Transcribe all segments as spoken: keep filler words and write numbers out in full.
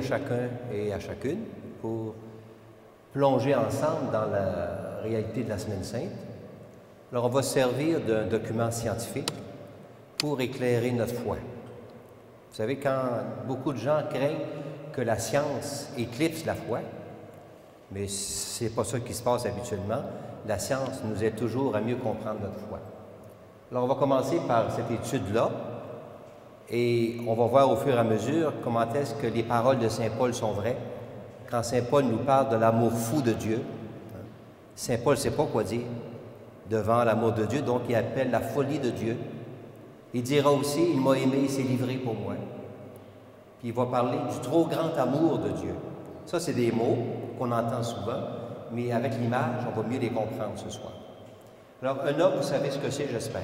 chacun et à chacune pour plonger ensemble dans la réalité de la Semaine Sainte. Alors, on va se servir d'un document scientifique pour éclairer notre foi. Vous savez, quand beaucoup de gens craignent que la science éclipse la foi, mais ce n'est pas ça qui se passe habituellement. La science nous aide toujours à mieux comprendre notre foi. Alors, on va commencer par cette étude-là, et on va voir au fur et à mesure comment est-ce que les paroles de Saint Paul sont vraies. Quand Saint Paul nous parle de l'amour fou de Dieu, Saint Paul ne sait pas quoi dire devant l'amour de Dieu, donc il appelle la folie de Dieu. Il dira aussi, il m'a aimé, il s'est livré pour moi. Puis il va parler du trop grand amour de Dieu. Ça, c'est des mots qu'on entend souvent, mais avec l'image, on va mieux les comprendre ce soir. Alors, un homme, vous savez ce que c'est, j'espère.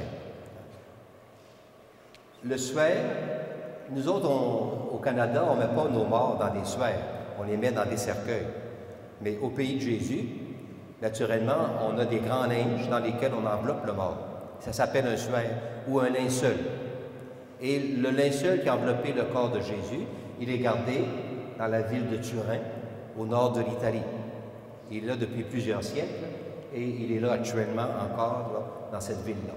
Le suaire, nous autres, on, au Canada, on ne met pas nos morts dans des suaires, on les met dans des cercueils. Mais au pays de Jésus, naturellement, on a des grands linges dans lesquels on enveloppe le mort. Ça s'appelle un suaire ou un linceul. Et le linceul qui a enveloppé le corps de Jésus, il est gardé dans la ville de Turin, au nord de l'Italie. Il est là depuis plusieurs siècles et il est là actuellement encore là, dans cette ville-là.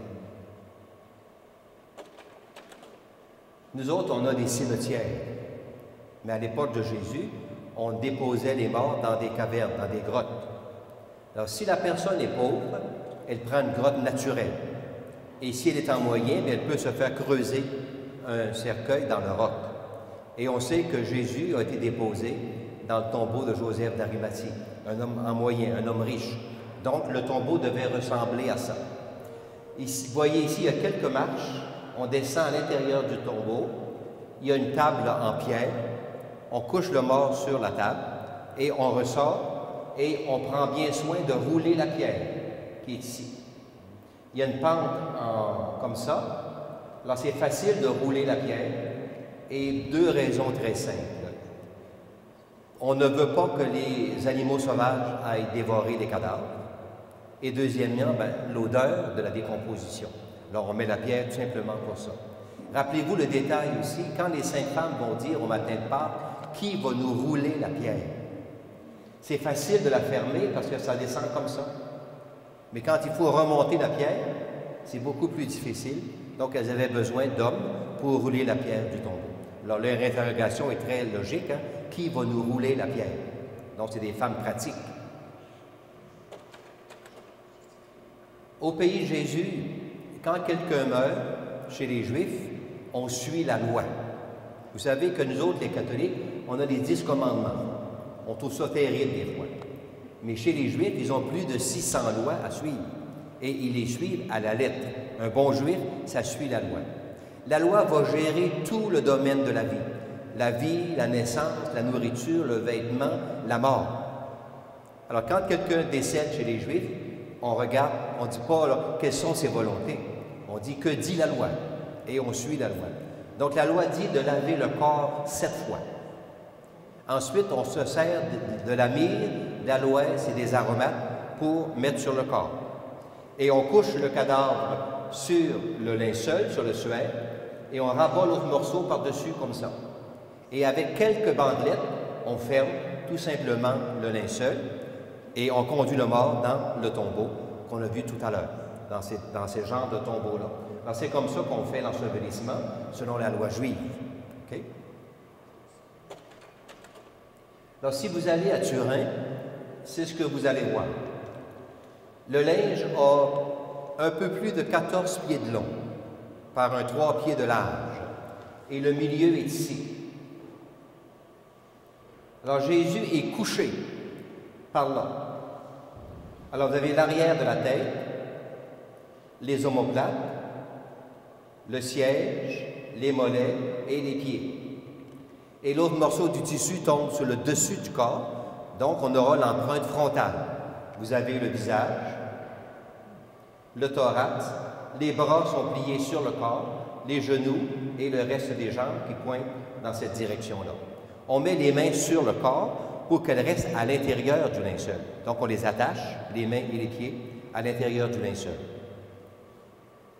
Nous autres, on a des cimetières, mais à l'époque de Jésus, on déposait les morts dans des cavernes, dans des grottes. Alors, si la personne est pauvre, elle prend une grotte naturelle. Et si elle est en moyen, elle peut se faire creuser un cercueil dans le roc. Et on sait que Jésus a été déposé dans le tombeau de Joseph d'Arimathie, un homme en moyen, un homme riche. Donc, le tombeau devait ressembler à ça. Ici, vous voyez ici, il y a quelques marches. On descend à l'intérieur du tombeau. Il y a une table en pierre. On couche le mort sur la table et on ressort et on prend bien soin de rouler la pierre qui est ici. Il y a une pente en, comme ça. Alors, c'est facile de rouler la pierre et deux raisons très simples. On ne veut pas que les animaux sauvages aillent dévorer les cadavres. Et deuxièmement, ben, l'odeur de la décomposition. Alors, on met la pierre tout simplement pour ça. Rappelez-vous le détail aussi, quand les saintes femmes vont dire au matin de Pâques, qui va nous rouler la pierre? C'est facile de la fermer parce que ça descend comme ça. Mais quand il faut remonter la pierre, c'est beaucoup plus difficile. Donc, elles avaient besoin d'hommes pour rouler la pierre du tombeau. Alors, leur interrogation est très logique. Hein? Qui va nous rouler la pierre? Donc, c'est des femmes pratiques. Au pays de Jésus, quand quelqu'un meurt chez les Juifs, on suit la loi. Vous savez que nous autres, les catholiques, on a les dix commandements. On trouve ça terrible des fois. Mais chez les Juifs, ils ont plus de six cents lois à suivre. Et ils les suivent à la lettre. Un bon Juif, ça suit la loi. La loi va gérer tout le domaine de la vie. La vie, la naissance, la nourriture, le vêtement, la mort. Alors, quand quelqu'un décède chez les Juifs, on regarde, on ne dit pas là, quelles sont ses volontés. On dit que dit la loi. Et on suit la loi. Donc, la loi dit de laver le corps sept fois. Ensuite, on se sert de, de la myrrhe, de l'aloès et des aromates pour mettre sur le corps. Et on couche le cadavre sur le linceul, sur le suaire, et on rabat l'autre morceau par-dessus comme ça. Et avec quelques bandelettes, on ferme tout simplement le linceul et on conduit le mort dans le tombeau qu'on a vu tout à l'heure, dans ces, dans ces genres de tombeaux-là. Alors, c'est comme ça qu'on fait l'ensevelissement selon la loi juive. Okay? Alors, si vous allez à Turin, c'est ce que vous allez voir. Le linge a un peu plus de quatorze pieds de long par un trois pieds de large. Et le milieu est ici. Alors, Jésus est couché par là. Alors, vous avez l'arrière de la tête, les omoplates, le siège, les mollets et les pieds. Et l'autre morceau du tissu tombe sur le dessus du corps, donc on aura l'empreinte frontale. Vous avez le visage, le thorax, les bras sont pliés sur le corps, les genoux et le reste des jambes qui pointent dans cette direction-là. On met les mains sur le corps pour qu'elles restent à l'intérieur du linceul. Donc, on les attache, les mains et les pieds, à l'intérieur du linceul.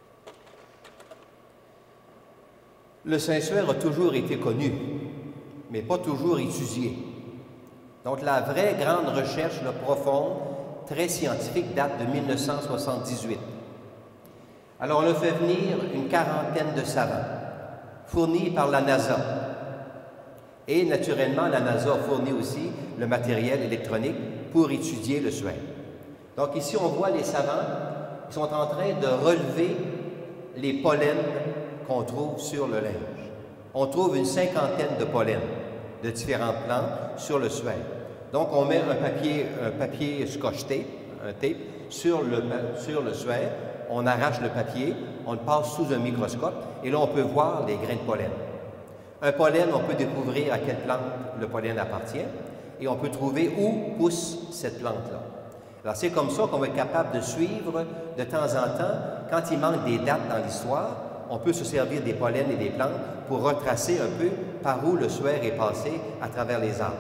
Le Saint-Suaire a toujours été connu, mais pas toujours étudié. Donc la vraie grande recherche là, profonde, très scientifique, date de mille neuf cent soixante-dix-huit. Alors on a fait venir une quarantaine de savants, fournis par la NASA. Et naturellement, la NASA a fourni aussi le matériel électronique pour étudier le suaire. Donc ici, on voit les savants, ils sont en train de relever les pollens qu'on trouve sur le linge. On trouve une cinquantaine de pollens de différentes plantes sur le suaire. Donc on met un papier, un papier scotch tape, un tape, sur le, sur le suaire, on arrache le papier, on le passe sous un microscope, et là on peut voir les grains de pollen. Un pollen, on peut découvrir à quelle plante le pollen appartient et on peut trouver où pousse cette plante-là. Alors, c'est comme ça qu'on va être capable de suivre de temps en temps, quand il manque des dates dans l'histoire, on peut se servir des pollens et des plantes pour retracer un peu par où le suaire est passé à travers les âges.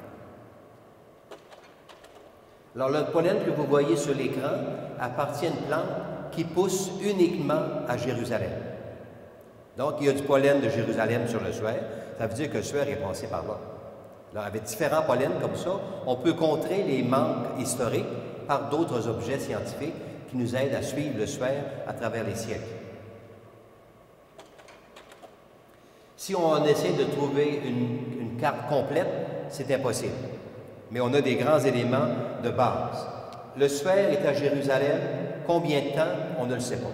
Alors, le pollen que vous voyez sur l'écran appartient à une plante qui pousse uniquement à Jérusalem. Donc, il y a du pollen de Jérusalem sur le suaire. Ça veut dire que le suaire est passé par là. Alors, avec différents pollens comme ça, on peut contrer les manques historiques par d'autres objets scientifiques qui nous aident à suivre le suaire à travers les siècles. Si on essaie de trouver une, une carte complète, c'est impossible. Mais on a des grands éléments de base. Le suaire est à Jérusalem. Combien de temps? On ne le sait pas.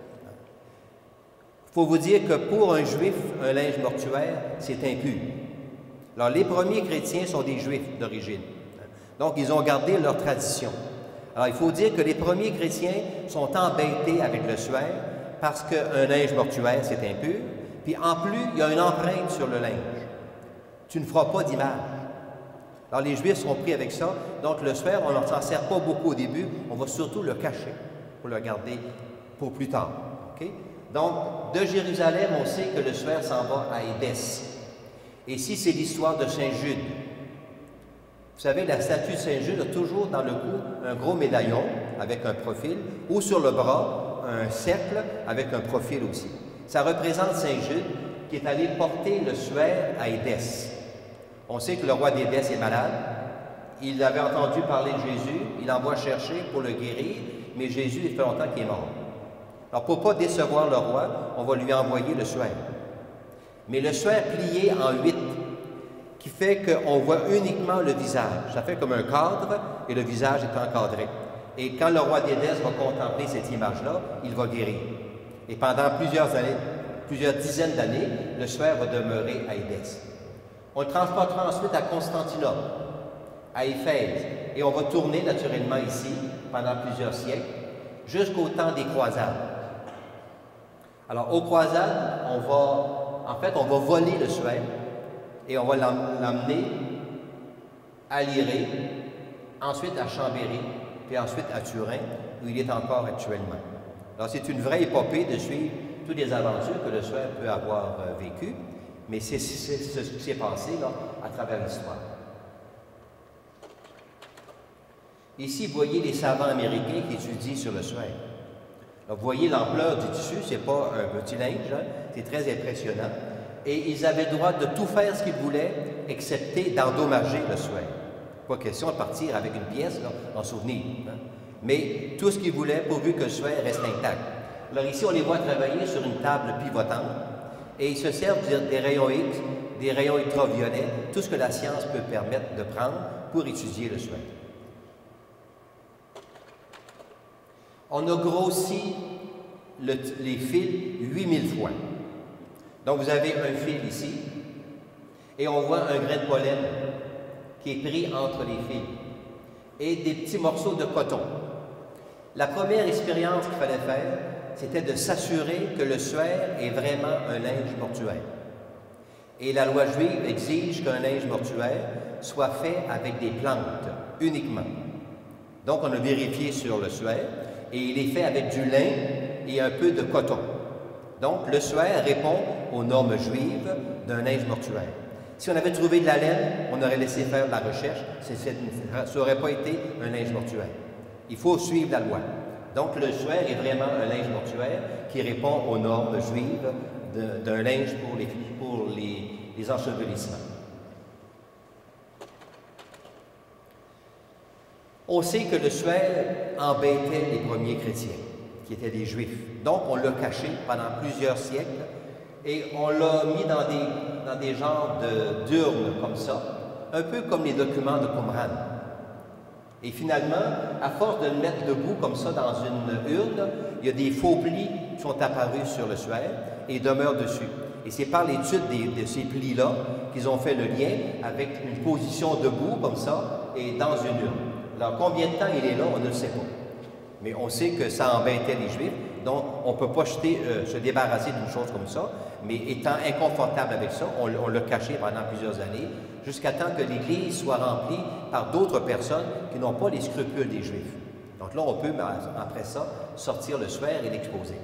Il faut vous dire que pour un juif, un linge mortuaire, c'est impur. Alors, les premiers chrétiens sont des juifs d'origine. Donc, ils ont gardé leur tradition. Alors, il faut dire que les premiers chrétiens sont embêtés avec le suaire parce qu'un linge mortuaire, c'est impur. Puis, en plus, il y a une empreinte sur le linge. Tu ne feras pas d'image. Alors, les juifs sont pris avec ça. Donc, le suaire, on ne s'en sert pas beaucoup au début. On va surtout le cacher pour le garder pour plus tard. OK? Donc, de Jérusalem, on sait que le suaire s'en va à Édesse. Et ici, c'est l'histoire de Saint Jude. Vous savez, la statue de Saint Jude a toujours dans le cou un gros médaillon avec un profil, ou sur le bras, un cercle avec un profil aussi. Ça représente Saint Jude qui est allé porter le suaire à Édesse. On sait que le roi d'Édesse est malade. Il avait entendu parler de Jésus, il envoie chercher pour le guérir, mais Jésus, il fait longtemps qu'il est mort. Alors, pour ne pas décevoir le roi, on va lui envoyer le suaire. Mais le suaire plié en huit, qui fait qu'on voit uniquement le visage. Ça fait comme un cadre, et le visage est encadré. Et quand le roi d'Édesse va contempler cette image-là, il va guérir. Et pendant plusieurs années, plusieurs dizaines d'années, le suaire va demeurer à Édesse. On le transportera ensuite à Constantinople, à Éphèse, et on va tourner naturellement ici pendant plusieurs siècles, jusqu'au temps des croisades. Alors, aux croisades, on va, en fait, on va voler le suaire et on va l'emmener à Lirée, ensuite à Chambéry, puis ensuite à Turin, où il est encore actuellement. Alors, c'est une vraie épopée de suivre toutes les aventures que le suaire peut avoir euh, vécues, mais c'est ce qui s'est passé là, à travers l'histoire. Ici, vous voyez les savants américains qui étudient sur le suaire. Alors, vous voyez l'ampleur du tissu, ce n'est pas un petit linge, hein? C'est très impressionnant. Et ils avaient le droit de tout faire ce qu'ils voulaient, excepté d'endommager le suaire. Pas question de partir avec une pièce là, en souvenir. Hein? Mais tout ce qu'ils voulaient, pourvu que le suaire reste intact. Alors ici, on les voit travailler sur une table pivotante, et ils se servent des rayons X, des rayons ultraviolets, tout ce que la science peut permettre de prendre pour étudier le suaire. On a grossi le, les fils huit mille fois. Donc, vous avez un fil ici, et on voit un grain de pollen qui est pris entre les fils, et des petits morceaux de coton. La première expérience qu'il fallait faire, c'était de s'assurer que le suaire est vraiment un linge mortuaire. Et la loi juive exige qu'un linge mortuaire soit fait avec des plantes, uniquement. Donc, on a vérifié sur le suaire, et il est fait avec du lin et un peu de coton. Donc, le suaire répond aux normes juives d'un linge mortuaire. Si on avait trouvé de la laine, on aurait laissé faire la recherche, ça n'aurait pas été un linge mortuaire. Il faut suivre la loi. Donc, le suaire est vraiment un linge mortuaire qui répond aux normes juives d'un linge pour les, pour les, les ensevelissements. On sait que le suaire embêtait les premiers chrétiens, qui étaient des Juifs. Donc, on l'a caché pendant plusieurs siècles et on l'a mis dans des, dans des genres de, d'urnes comme ça, un peu comme les documents de Qumran. Et finalement, à force de le mettre debout comme ça dans une urne, il y a des faux plis qui sont apparus sur le suaire et demeurent dessus. Et c'est par l'étude des, de ces plis-là qu'ils ont fait le lien avec une position debout comme ça et dans une urne. Alors, combien de temps il est là, on ne le sait pas. Mais on sait que ça embêtait les Juifs, donc on ne peut pas jeter, euh, se débarrasser d'une chose comme ça, mais étant inconfortable avec ça, on, on l'a caché pendant plusieurs années, jusqu'à temps que l'Église soit remplie par d'autres personnes qui n'ont pas les scrupules des Juifs. Donc là, on peut, après ça, sortir le suaire et l'exposer.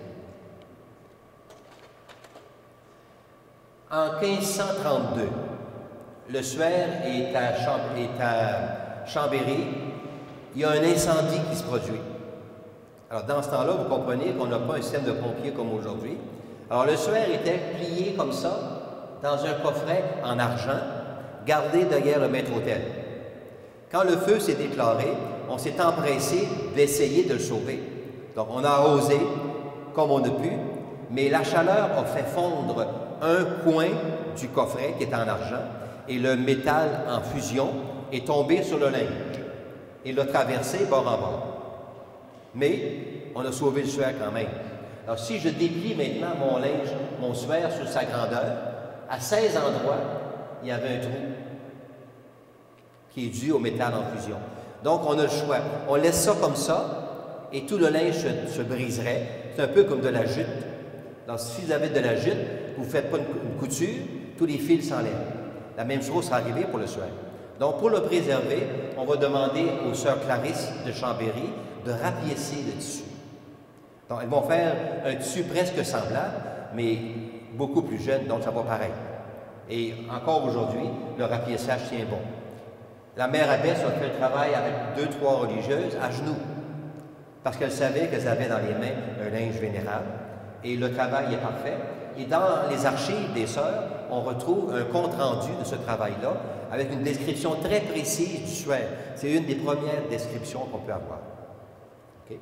En quinze cent trente-deux, le suaire est à, Cham est à Chambéry. Il y a un incendie qui se produit. Alors, dans ce temps-là, vous comprenez qu'on n'a pas un système de pompiers comme aujourd'hui. Alors, le suaire était plié comme ça, dans un coffret en argent, gardé derrière le maître-autel. Quand le feu s'est déclaré, on s'est empressé d'essayer de le sauver. Donc, on a osé, comme on a pu, mais la chaleur a fait fondre un coin du coffret qui est en argent, et le métal en fusion est tombé sur le linge. Il l'a traversé bord en bord. Mais on a sauvé le suaire quand même. Alors, si je déplie maintenant mon linge, mon suaire sur sa grandeur, à seize endroits, il y avait un trou qui est dû au métal en fusion. Donc, on a le choix. On laisse ça comme ça, et tout le linge se, se briserait. C'est un peu comme de la jute. Alors, si vous avez de la jute, vous ne faites pas une, une couture, tous les fils s'enlèvent. La même chose sera arrivée pour le suaire. Donc, pour le préserver, on va demander aux sœurs Clarisse de Chambéry de rapiécer le tissu. Donc, elles vont faire un tissu presque semblable, mais beaucoup plus jeune, donc ça va pareil. Et encore aujourd'hui, le rapiessage tient bon. La mère abbesse a fait le travail avec deux, trois religieuses à genoux, parce qu'elle savait qu'elles avaient dans les mains un linge vénérable, et le travail est parfait. Et dans les archives des sœurs, on retrouve un compte-rendu de ce travail-là, avec une description très précise du suaire. C'est une des premières descriptions qu'on peut avoir. Okay?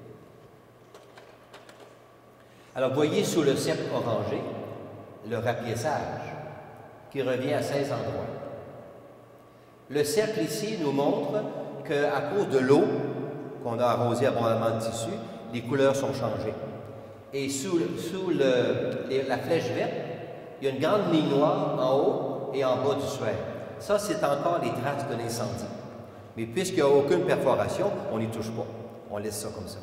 Alors, voyez sous le cercle orangé le rapiessage, qui revient à seize endroits. Le cercle ici nous montre qu'à cause de l'eau qu'on a arrosé abondamment de tissu, les couleurs sont changées. Et sous, sous le, les, la flèche verte, il y a une grande ligne noire en haut et en bas du suaire. Ça, c'est encore les traces de l'incendie. Mais puisqu'il n'y a aucune perforation, on n'y touche pas. On laisse ça comme ça.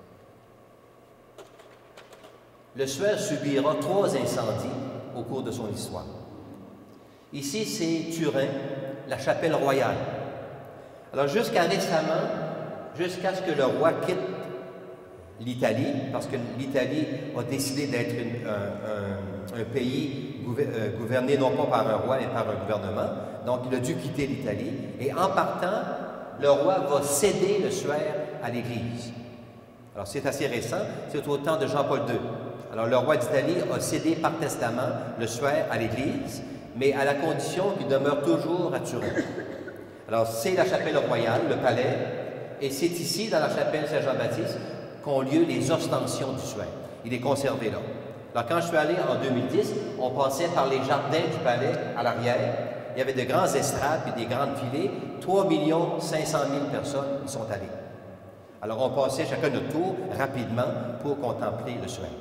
Le suaire subira trois incendies au cours de son histoire. Ici, c'est Turin, la chapelle royale. Alors, jusqu'à récemment, jusqu'à ce que le roi quitte l'Italie, parce que l'Italie a décidé d'être un, un, un pays gouverné non pas par un roi, mais par un gouvernement. Donc, il a dû quitter l'Italie. Et en partant, le roi va céder le suaire à l'Église. Alors, c'est assez récent, c'est au temps de Jean-Paul deux. Alors, le roi d'Italie a cédé par testament le suaire à l'Église, mais à la condition qu'il demeure toujours à Turin. Alors, c'est la chapelle royale, le palais, et c'est ici, dans la chapelle Saint-Jean-Baptiste, qu'ont lieu les ostensions du suaire. Il est conservé là. Alors, quand je suis allé en deux mille dix, on passait par les jardins du palais à l'arrière. Il y avait de grands estrades et des grandes filées. trois millions cinq cent mille personnes y sont allées. Alors, on passait chacun notre tour rapidement pour contempler le suaire.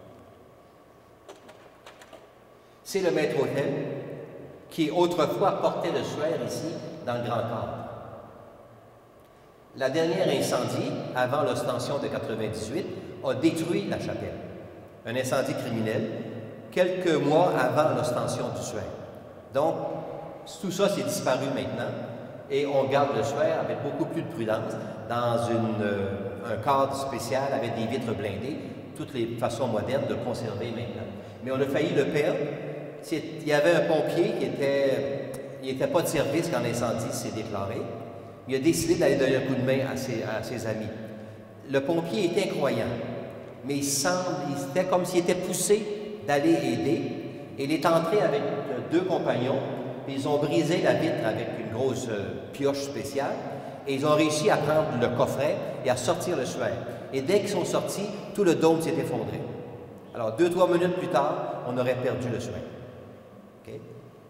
C'est le maître-autel qui, autrefois, portait le suaire ici, dans le grand cadre. La dernière incendie, avant l'ostension de quatre-vingt-dix-huit, a détruit la chapelle. Un incendie criminel, quelques mois avant l'ostension du suaire. Donc, tout ça s'est disparu maintenant, et on garde le suaire avec beaucoup plus de prudence, dans une, euh, un cadre spécial avec des vitres blindées, toutes les façons modernes de le conserver maintenant. Mais on a failli le perdre. Il y avait un pompier qui était, il n'était pas de service quand l'incendie s'est déclaré. Il a décidé d'aller donner un coup de main à ses, à ses amis. Le pompier était incroyant, mais il semble, c'était comme s'il était poussé d'aller aider. Et il est entré avec deux compagnons, puis ils ont brisé la vitre avec une grosse pioche spéciale, Et ils ont réussi à prendre le coffret et à sortir le suaire. Et dès qu'ils sont sortis, tout le dôme s'est effondré. Alors, deux, trois minutes plus tard, on aurait perdu le suaire. Okay?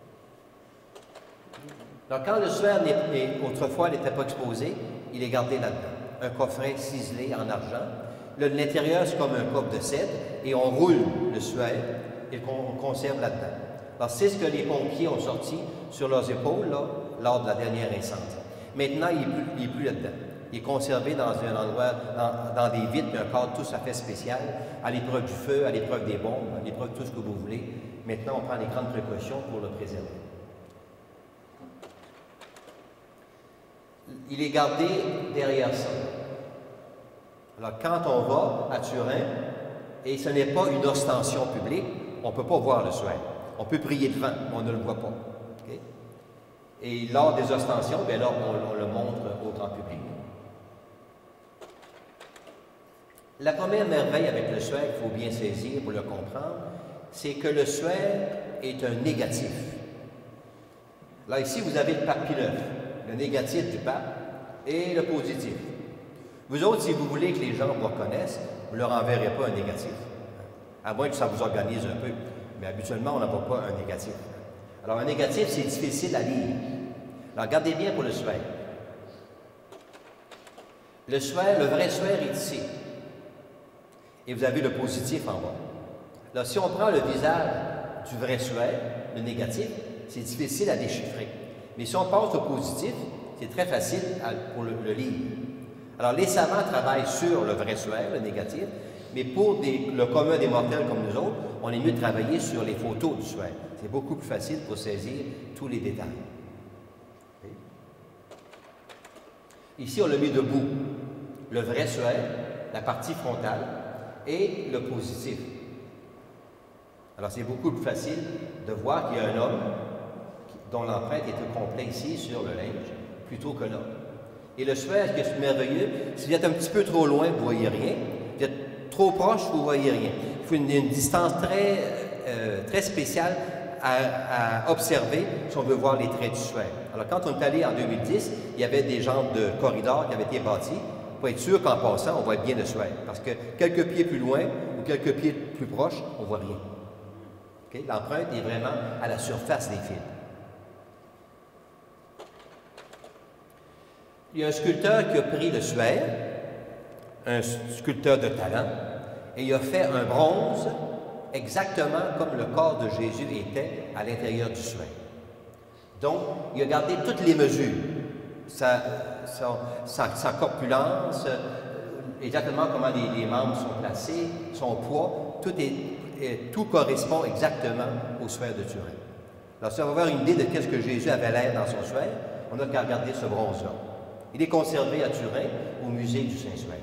Donc, quand le suaire, autrefois, n'était pas exposé, il est gardé là-dedans. Un coffret ciselé en argent. L'intérieur, c'est comme un coffre de cèdre, et on roule le suaire et on conserve là-dedans. Alors, c'est ce que les pompiers ont sorti sur leurs épaules là, lors de la dernière incendie. Maintenant, il n'est plus, plus là-dedans. Il est conservé dans un endroit, dans, dans des vitres, un cadre tout à fait spécial, à l'épreuve du feu, à l'épreuve des bombes, à l'épreuve de tout ce que vous voulez. Maintenant, on prend les grandes précautions pour le préserver. Il est gardé derrière ça. Alors, quand on va à Turin, et ce n'est pas une ostension publique, on ne peut pas voir le suaire. On peut prier devant, mais on ne le voit pas. Okay? Et lors des ostensions, bien là, on, on le montre au grand public. La première merveille avec le suaire qu'il faut bien saisir pour le comprendre, c'est que le suaire est un négatif. Là, ici, vous avez le pape Pie neuf, le négatif du pape et le positif. Vous autres, si vous voulez que les gens vous reconnaissent, vous ne leur enverrez pas un négatif. À moins que ça vous organise un peu. Mais habituellement, on n'envoie pas un négatif. Alors, un négatif, c'est difficile à lire. Alors, regardez bien pour le suaire. Le suaire, le vrai suaire est ici. Et vous avez le positif en bas. Là, si on prend le visage du vrai suaire, le négatif, c'est difficile à déchiffrer. Mais si on passe au positif, c'est très facile à, pour le, le lire. Alors, les savants travaillent sur le vrai suaire, le négatif, mais pour des, le commun des mortels comme nous autres, on est mieux de travailler sur les photos du suaire. C'est beaucoup plus facile pour saisir tous les détails. Okay. Ici, on l'a mis debout. Le vrai suaire, la partie frontale, et le positif. Alors, c'est beaucoup plus facile de voir qu'il y a un homme dont l'empreinte est au complet ici sur le linge, plutôt que là. Et le suaire, ce qui est merveilleux, si vous êtes un petit peu trop loin, vous ne voyez rien. Vous êtes trop proche, vous ne voyez rien. Il faut une, une distance très, euh, très spéciale à, à observer si on veut voir les traits du suaire. Alors, quand on est allé en deux mille dix, il y avait des genres de corridors qui avaient été bâtis pour être sûr qu'en passant, on voit bien le suaire. Parce que quelques pieds plus loin ou quelques pieds plus proches, on ne voit rien. Okay? L'empreinte est vraiment à la surface des fils. Il y a un sculpteur qui a pris le suaire, un sculpteur de talent, et il a fait un bronze exactement comme le corps de Jésus était à l'intérieur du suaire. Donc, il a gardé toutes les mesures, sa, sa, sa, sa corpulence, exactement comment les, les membres sont placés, son poids, tout, est, tout correspond exactement au suaire de Turin. Alors, si on veut avoir une idée de ce que Jésus avait l'air dans son suaire, on n'a qu'à regarder ce bronze-là. Il est conservé à Turin, au musée du Saint-Suaire.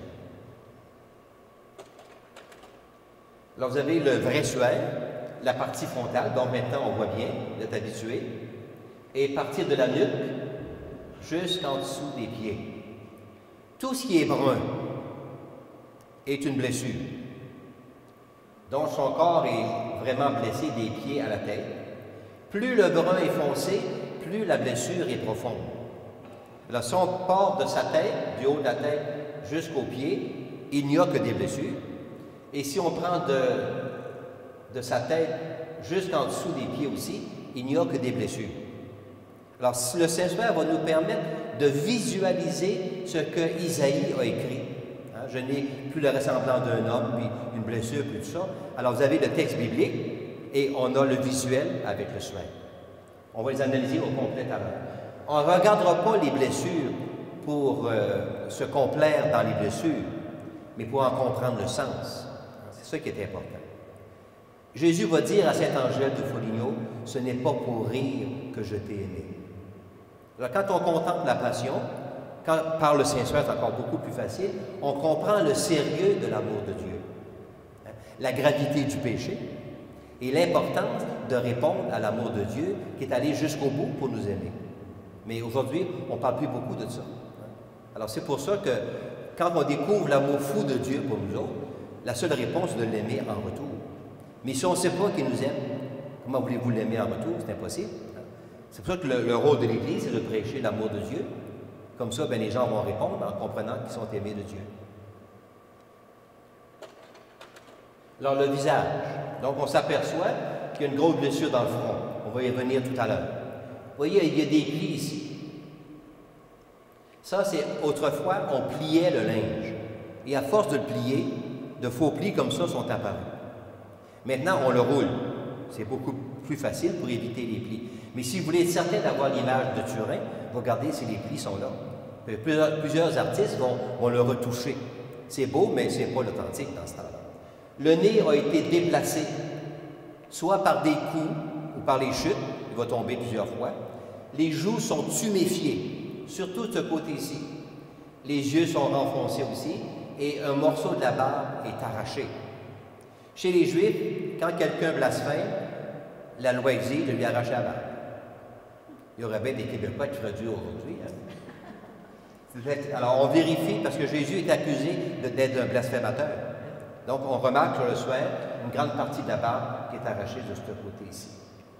Alors, vous avez le vrai suaire, la partie frontale, dont maintenant on voit bien, vous êtes habitué, et partir de la nuque jusqu'en dessous des pieds. Tout ce qui est brun est une blessure. Donc, son corps est vraiment blessé des pieds à la tête. Plus le brun est foncé, plus la blessure est profonde. Alors, si on part de sa tête, du haut de la tête jusqu'aux pieds, il n'y a que des blessures. Et si on prend de, de sa tête jusqu'en dessous des pieds aussi, il n'y a que des blessures. Alors, le Saint-Suaire va nous permettre de visualiser ce que Isaïe a écrit. Hein, je n'ai plus le ressemblant d'un homme, puis une blessure, puis tout ça. Alors, vous avez le texte biblique et on a le visuel avec le suaire. On va les analyser au complet à l'heure. On ne regardera pas les blessures pour euh, se complaire dans les blessures, mais pour en comprendre le sens. C'est ça qui est important. Jésus va dire à Saint Angèle de Foligno, « Ce n'est pas pour rire que je t'ai aimé. » Alors, quand on contemple la passion, quand, par le Saint-Suaire, c'est encore beaucoup plus facile, on comprend le sérieux de l'amour de Dieu, hein, la gravité du péché et l'importance de répondre à l'amour de Dieu qui est allé jusqu'au bout pour nous aimer. Mais aujourd'hui, on ne parle plus beaucoup de ça. Alors, c'est pour ça que quand on découvre l'amour fou de Dieu pour nous autres, la seule réponse est de l'aimer en retour. Mais si on ne sait pas qu'il nous aime, comment voulez-vous l'aimer en retour? C'est impossible. C'est pour ça que le, le rôle de l'Église, c'est de prêcher l'amour de Dieu. Comme ça, bien, les gens vont répondre en comprenant qu'ils sont aimés de Dieu. Alors, le visage. Donc, on s'aperçoit qu'il y a une grosse blessure dans le front. On va y revenir tout à l'heure. Vous voyez, il y a des plis ici. Ça, c'est autrefois, on pliait le linge. Et à force de le plier, de faux plis comme ça sont apparus. Maintenant, on le roule. C'est beaucoup plus facile pour éviter les plis. Mais si vous voulez être certain d'avoir l'image de Turin, regardez si les plis sont là. Plusieurs, plusieurs artistes vont, vont le retoucher. C'est beau, mais ce n'est pas l'authentique dans ce temps-là. Le nez a été déplacé, soit par des coups ou par les chutes. Il va tomber plusieurs fois. Les joues sont tuméfiées, surtout de ce côté-ci. Les yeux sont renfoncés aussi et un morceau de la barbe est arraché. Chez les Juifs, quand quelqu'un blasphème, la loi exige de lui arracher la barbe. Il y aurait bien des Québécois qui feraient dur aujourd'hui. Hein? Alors, on vérifie parce que Jésus est accusé d'être un blasphémateur. Donc, on remarque sur le soir une grande partie de la barbe qui est arrachée de ce côté-ci.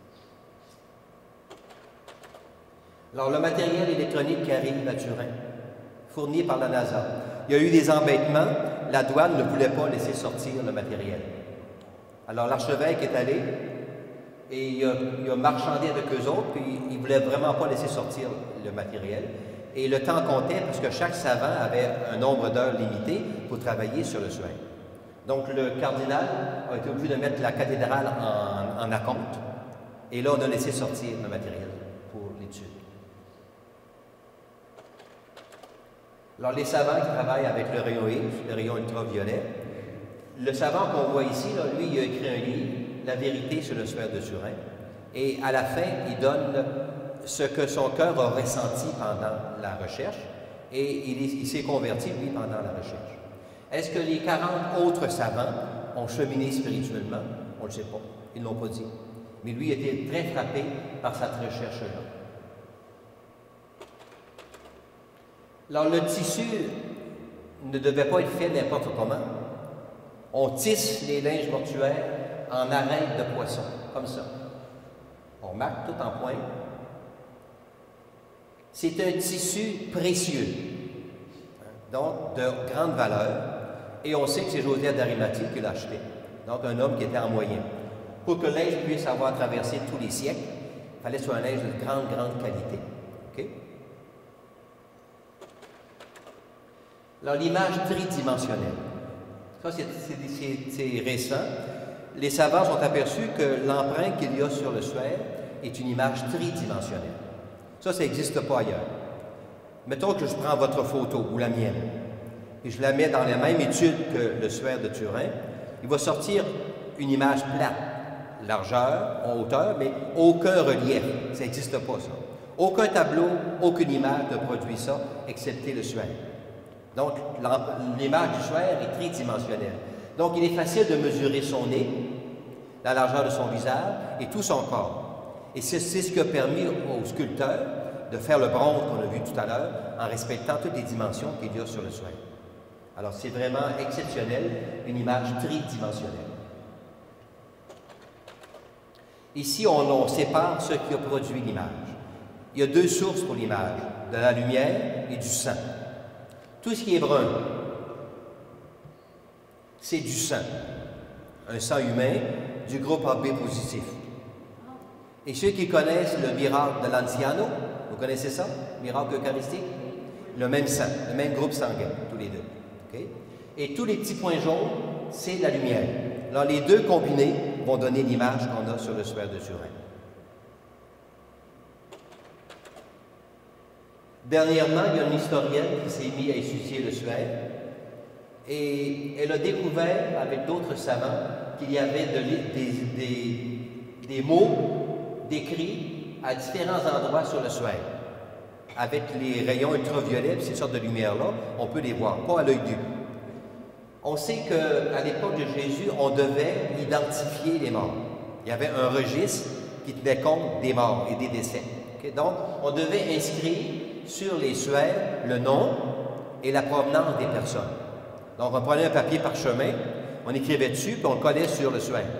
Alors, le matériel électronique qui arrive à Turin, fourni par la NASA. Il y a eu des embêtements. La douane ne voulait pas laisser sortir le matériel. Alors, l'archevêque est allé et il a, il a marchandé avec eux autres, puis il ne voulait vraiment pas laisser sortir le matériel. Et le temps comptait parce que chaque savant avait un nombre d'heures limité pour travailler sur le soin. Donc, le cardinal a été obligé de mettre la cathédrale en, en acompte. Et là, on a laissé sortir le matériel pour l'étude. Alors, les savants qui travaillent avec le rayon X, le rayon ultraviolet, le savant qu'on voit ici, là, lui, il a écrit un livre, La vérité sur le sphère de Turin. Et à la fin, il donne ce que son cœur a ressenti pendant la recherche. Et il, il s'est converti, lui, pendant la recherche. Est-ce que les quarante autres savants ont cheminé spirituellement? On ne le sait pas. Ils ne l'ont pas dit. Mais lui était très frappé par cette recherche-là. Alors, le tissu ne devait pas être fait n'importe comment. On tisse les linges mortuaires en arêtes de poisson, comme ça. On marque tout en point. C'est un tissu précieux, donc de grande valeur. Et on sait que c'est Joseph d'Arimathie qui l'a acheté. Donc, un homme qui était en moyen. Pour que le linge puisse avoir traversé tous les siècles, il fallait que ce soit un linge de grande, grande qualité. Okay? Alors, l'image tridimensionnelle. Ça, c'est récent. Les savants ont aperçu que l'empreinte qu'il y a sur le suaire est une image tridimensionnelle. Ça, ça n'existe pas ailleurs. Mettons que je prends votre photo ou la mienne et je la mets dans la même étude que le suaire de Turin, il va sortir une image plate, largeur, en hauteur, mais aucun relief. Ça n'existe pas, ça. Aucun tableau, aucune image ne produit ça, excepté le suaire. Donc, l'image du suaire est tridimensionnelle. Donc, il est facile de mesurer son nez, la largeur de son visage et tout son corps. Et c'est ce qui a permis aux sculpteurs de faire le bronze qu'on a vu tout à l'heure en respectant toutes les dimensions qu'il y a sur le suaire. Alors, c'est vraiment exceptionnel, une image tridimensionnelle. Ici, on, on sépare ce qui a produit l'image. Il y a deux sources pour l'image, de la lumière et du sang. Tout ce qui est brun, c'est du sang. Un sang humain du groupe A B positif. Et ceux qui connaissent le miracle de l'Anciano, vous connaissez ça? Miracle eucharistique? Le même sang, le même groupe sanguin, tous les deux. Okay? Et tous les petits points jaunes, c'est la lumière. Alors, les deux combinés vont donner l'image qu'on a sur le suaire de Turin. Dernièrement, il y a une historienne qui s'est mise à étudier le suaire et elle a découvert, avec d'autres savants, qu'il y avait de, des, des, des mots décrits à différents endroits sur le suaire. Avec les rayons ultraviolets, ces sortes de lumières-là, on peut les voir, pas à l'œil nu. On sait qu'à l'époque de Jésus, on devait identifier les morts. Il y avait un registre qui tenait compte des morts et des décès. Okay? Donc, on devait inscrire sur les suaires le nom et la provenance des personnes. Donc, on prenait un papier parchemin, on écrivait dessus, puis on le collait sur le suaire.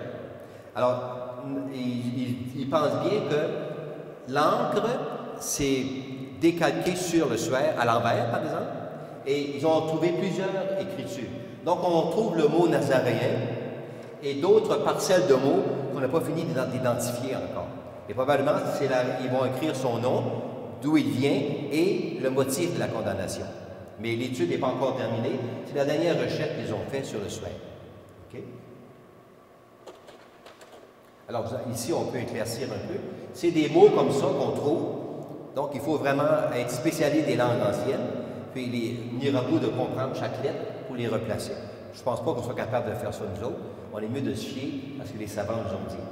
Alors, il, il, il pense bien que l'encre, c'est décalqué sur le suaire, à l'envers par exemple, et ils ont trouvé plusieurs écritures. Donc on trouve le mot nazaréen et d'autres parcelles de mots qu'on n'a pas fini d'identifier encore. Et probablement, c'est là, ils vont écrire son nom, d'où il vient et le motif de la condamnation. Mais l'étude n'est pas encore terminée. C'est la dernière recherche qu'ils ont faite sur le suaire. Okay? Alors ici, on peut éclaircir un peu. C'est des mots comme ça qu'on trouve. Donc, il faut vraiment être spécialiste des langues anciennes, puis les, venir à bout de comprendre chaque lettre pour les replacer. Je ne pense pas qu'on soit capable de faire ça nous autres. On est mieux de se fier à ce que les savants nous ont dit.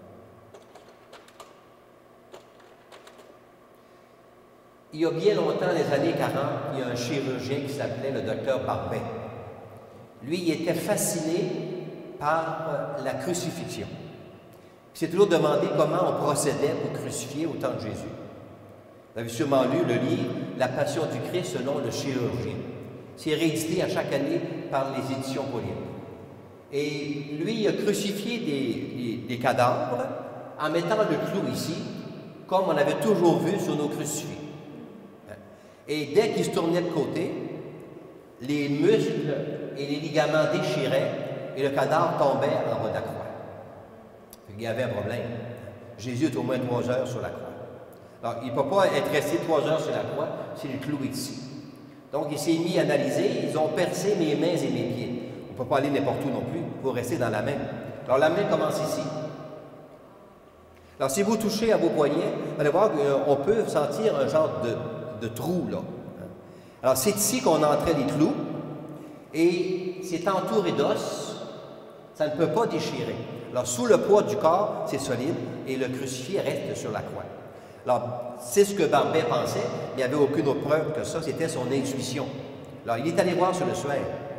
Il y a bien longtemps, les années quarante, il y a un chirurgien qui s'appelait le docteur Barbet. Lui, il était fasciné par la crucifixion. Il s'est toujours demandé comment on procédait pour crucifier au temps de Jésus. Vous avez sûrement lu le livre « La Passion du Christ selon le chirurgien ». C'est réédité à chaque année par les éditions Pauline. Et lui, il a crucifié des, des, des cadavres en mettant le clou ici, comme on avait toujours vu sur nos crucifix. Et dès qu'il se tournait de côté, les muscles et les ligaments déchiraient et le cadavre tombait en bas de la croix. Il y avait un problème. Jésus est au moins trois heures sur la croix. Alors, il ne peut pas être resté trois heures sur la croix si le clou est ici. Donc, il s'est mis à analyser. Ils ont percé mes mains et mes pieds. On ne peut pas aller n'importe où non plus. Il faut rester dans la main. Alors, la main commence ici. Alors, si vous touchez à vos poignets, vous allez voir qu'on peut sentir un genre de, de trou, là. Alors, c'est ici qu'on entrait les clous. Et c'est entouré d'os. Ça ne peut pas déchirer. Alors, sous le poids du corps, c'est solide. Et le crucifié reste sur la croix. Alors, c'est ce que Barbet pensait. Il n'y avait aucune autre preuve que ça. C'était son intuition. Alors, il est allé voir sur le suaire.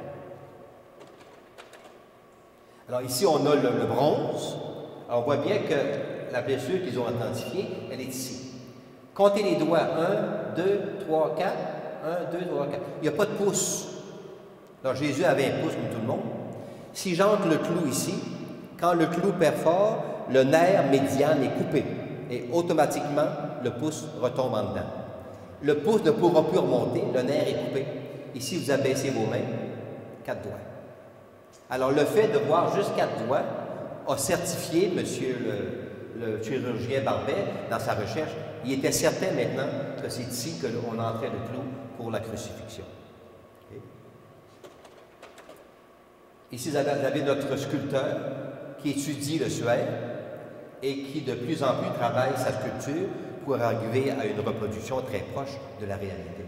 Alors, ici, on a le, le bronze. Alors, on voit bien que la blessure qu'ils ont identifiée, elle est ici. Comptez les doigts. un, deux, trois, quatre. un, deux, trois, quatre. Il n'y a pas de pouce. Alors, Jésus avait un pouce comme tout le monde. Si j'entre le clou ici, quand le clou perfore, le nerf médian est coupé. Et automatiquement, le pouce retombe en dedans. Le pouce ne pourra plus remonter, le nerf est coupé. Ici, vous abaissez vos mains, quatre doigts. Alors, le fait de voir juste quatre doigts a certifié M. le, le chirurgien Barbet dans sa recherche. Il était certain maintenant que c'est ici qu'on entrait le clou pour la crucifixion. Okay. Ici, vous avez notre sculpteur qui étudie le suaire et qui de plus en plus travaille sa sculpture pour arriver à une reproduction très proche de la réalité.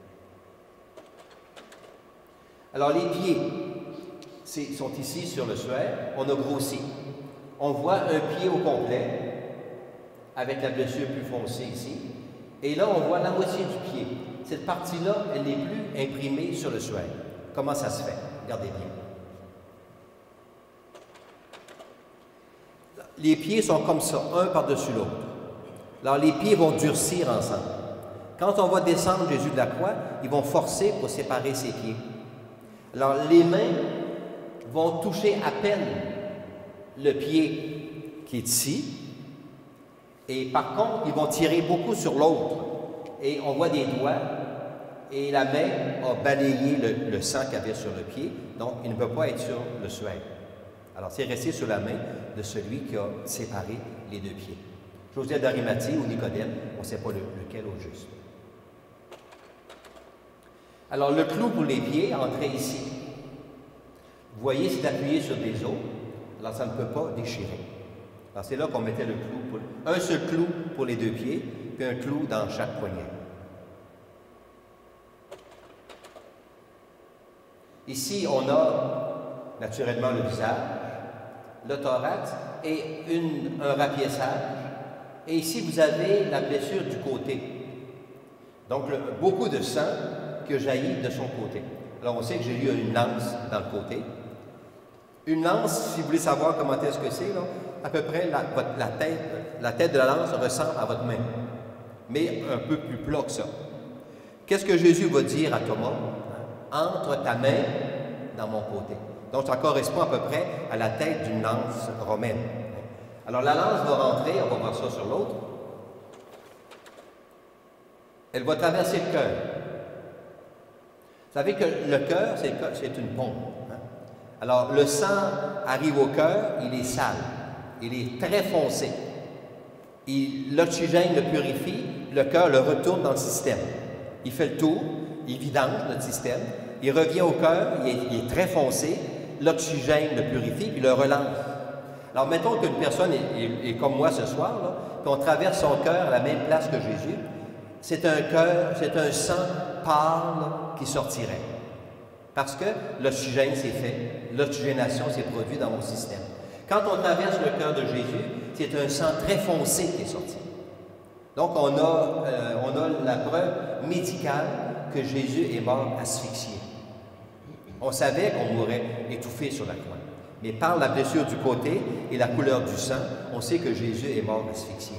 Alors les pieds sont ici sur le suaire, on a grossi. On voit un pied au complet, avec la blessure plus foncée ici, et là on voit la moitié du pied. Cette partie-là, elle n'est plus imprimée sur le suaire. Comment ça se fait? Regardez bien. Les pieds sont comme ça, un par-dessus l'autre. Alors, les pieds vont durcir ensemble. Quand on va descendre Jésus de la croix, ils vont forcer pour séparer ses pieds. Alors, les mains vont toucher à peine le pied qui est ici. Et par contre, ils vont tirer beaucoup sur l'autre. Et on voit des doigts. Et la main a balayé le, le sang qu'il y avait sur le pied. Donc, il ne peut pas être sur le suaire. Alors, c'est resté sur la main de celui qui a séparé les deux pieds. Joseph d'Arimathie ou Nicodème, on ne sait pas le, lequel au juste. Alors, le clou pour les pieds entrait ici. Vous voyez, c'est appuyé sur des os. Alors, ça ne peut pas déchirer. Alors, c'est là qu'on mettait le clou. Pour, un seul clou pour les deux pieds, puis un clou dans chaque poignet. Ici, on a naturellement le visage, le thorax et une, un rapiessage. Et ici, vous avez la blessure du côté. Donc, le, beaucoup de sang qui a jailli de son côté. Alors, on sait que j'ai eu une lance dans le côté. Une lance, si vous voulez savoir comment est-ce que c'est, là, à peu près la, votre, la, tête, la tête de la lance ressemble à votre main, mais un peu plus plat que ça. Qu'est-ce que Jésus va dire à Thomas? Entre ta main dans mon côté. Donc, ça correspond à peu près à la tête d'une lance romaine. Alors, la lance va rentrer, on va voir ça sur l'autre. Elle va traverser le cœur. Vous savez que le cœur, c'est une pompe. Hein? Alors, le sang arrive au cœur, il est sale, il est très foncé. L'oxygène le purifie, le cœur le retourne dans le système. Il fait le tour, il vidange notre système, il revient au cœur, il est, il est très foncé, l'oxygène le purifie, puis le relance. Alors, mettons qu'une personne est, est, est comme moi ce soir, là, puis on traverse son cœur à la même place que Jésus. C'est un cœur, c'est un sang pâle qui sortirait. Parce que l'oxygène s'est fait, l'oxygénation s'est produite dans mon système. Quand on traverse le cœur de Jésus, c'est un sang très foncé qui est sorti. Donc, on a, euh, on a la preuve médicale que Jésus est mort asphyxié. On savait qu'on mourrait étouffé sur la croix. Mais par la blessure du côté et la couleur du sang, on sait que Jésus est mort asphyxié.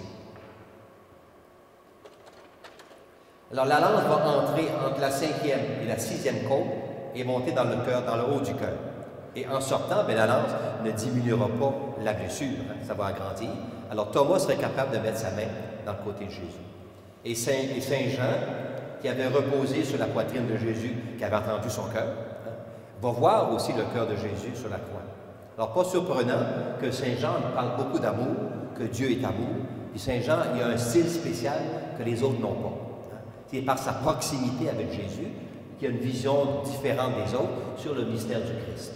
Alors, la lance va entrer entre la cinquième et la sixième côte et monter dans le cœur, dans le haut du cœur. Et en sortant, bien, la lance ne diminuera pas la blessure, hein, ça va agrandir. Alors, Thomas serait capable de mettre sa main dans le côté de Jésus. Et Saint, et Saint Jean, qui avait reposé sur la poitrine de Jésus, qui avait entendu son cœur, hein, va voir aussi le cœur de Jésus sur la croix. Alors, pas surprenant que Saint Jean parle beaucoup d'amour, que Dieu est amour. Et Saint Jean, il a un style spécial que les autres n'ont pas. C'est par sa proximité avec Jésus qu'il a une vision différente des autres sur le mystère du Christ.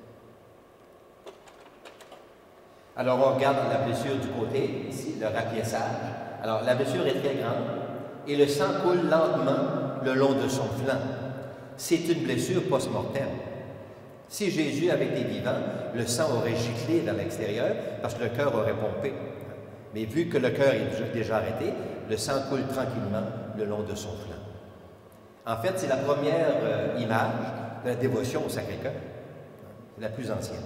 Alors, on regarde la blessure du côté, ici, le rapiessage. Alors, la blessure est très grande et le sang coule lentement le long de son flanc. C'est une blessure post-mortem. Si Jésus avait été vivant, le sang aurait giclé vers l'extérieur parce que le cœur aurait pompé. Mais vu que le cœur est déjà arrêté, le sang coule tranquillement le long de son flanc. En fait, c'est la première euh, image de la dévotion au Sacré-Cœur. C'est la plus ancienne.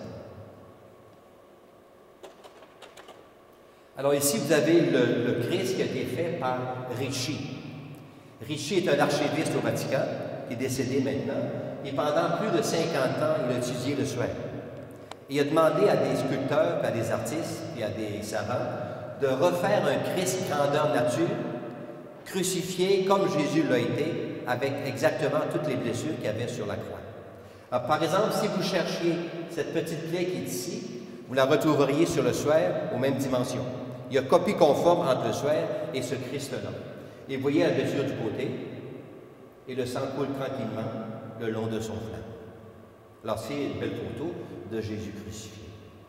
Alors ici, vous avez le, le Christ qui a été fait par Ricci. Ricci est un archiviste au Vatican, qui est décédé maintenant, et pendant plus de cinquante ans, il a étudié le suaire. Il a demandé à des sculpteurs, à des artistes et à des savants de refaire un Christ grandeur nature, crucifié comme Jésus l'a été, avec exactement toutes les blessures qu'il y avait sur la croix. Alors, par exemple, si vous cherchiez cette petite plaie qui est ici, vous la retrouveriez sur le suaire aux mêmes dimensions. Il y a copie conforme entre le suaire et ce Christ-là. Et vous voyez la blessure du côté, et le sang coule tranquillement le long de son flanc. Alors, c'est une belle photo de Jésus crucifié.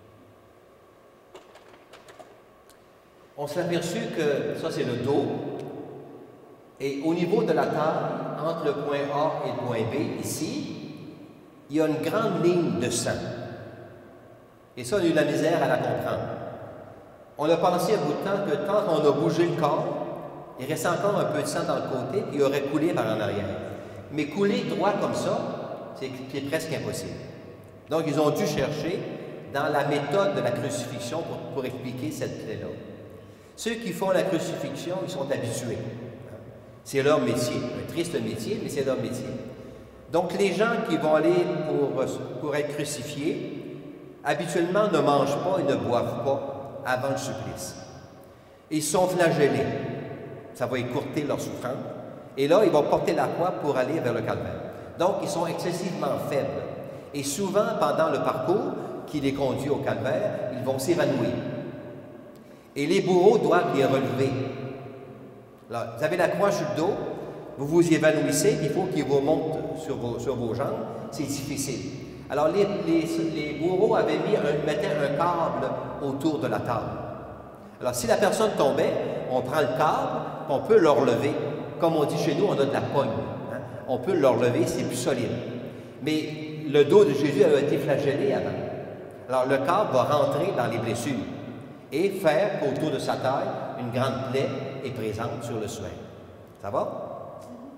On s'est aperçu que ça, c'est le dos. Et au niveau de la taille, entre le point A et le point B, ici, il y a une grande ligne de sang. Et ça, on a eu la misère à la comprendre. On a pensé à bout de temps que quand on a bougé le corps, il restait encore un peu de sang dans le côté, puis il aurait coulé par en arrière. Mais couler droit comme ça, c'est presque impossible. Donc, ils ont dû chercher dans la méthode de la crucifixion pour, pour expliquer cette plaie-là. Ceux qui font la crucifixion, ils sont habitués. C'est leur métier, un triste métier, mais c'est leur métier. Donc, les gens qui vont aller pour, pour être crucifiés, habituellement ne mangent pas et ne boivent pas avant le supplice. Ils sont flagellés. Ça va écourter leur souffrance. Et là, ils vont porter la croix pour aller vers le calvaire. Donc, ils sont excessivement faibles. Et souvent, pendant le parcours qui les conduit au calvaire, ils vont s'évanouir. Et les bourreaux doivent les relever. Là, vous avez la croix sur le dos, vous vous évanouissez, il faut qu'il vous monte sur vos, sur vos jambes. C'est difficile. Alors, les, les, les bourreaux avaient mis un, mettaient un câble autour de la table. Alors, si la personne tombait, on prend le câble, on peut le relever. Comme on dit chez nous, on a de la pogne. Hein? On peut le relever, c'est plus solide. Mais le dos de Jésus avait été flagellé avant. Alors, le câble va rentrer dans les blessures et faire qu'autour de sa taille, une grande plaie est présente sur le suaire. Ça va?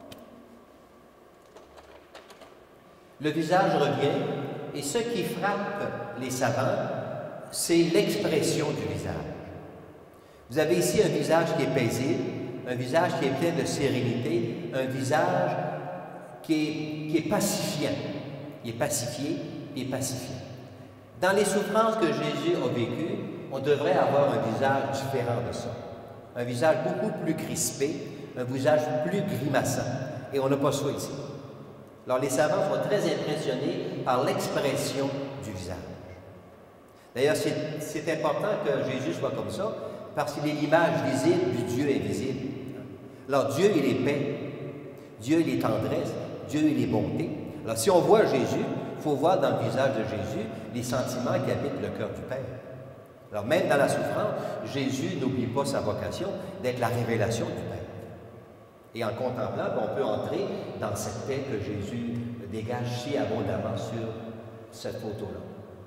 Le visage revient, et ce qui frappe les savants, c'est l'expression du visage. Vous avez ici un visage qui est paisible, un visage qui est plein de sérénité, un visage qui est, qui est pacifiant. Il est pacifié, il est pacifiant. Dans les souffrances que Jésus a vécues, on devrait avoir un visage différent de ça. un visage beaucoup plus crispé, un visage plus grimaçant. Et on n'a pas ça ici. Alors les savants sont très impressionnés par l'expression du visage. D'ailleurs, c'est important que Jésus soit comme ça, parce qu'il est l'image visible du Dieu invisible. Alors Dieu, il est paix, Dieu, il est tendresse, Dieu, il est bonté. Alors si on voit Jésus, il faut voir dans le visage de Jésus les sentiments qui habitent le cœur du Père. Alors même dans la souffrance, Jésus n'oublie pas sa vocation d'être la révélation du Père. Et en contemplant, on peut entrer dans cette paix que Jésus dégage si abondamment sur cette photo-là.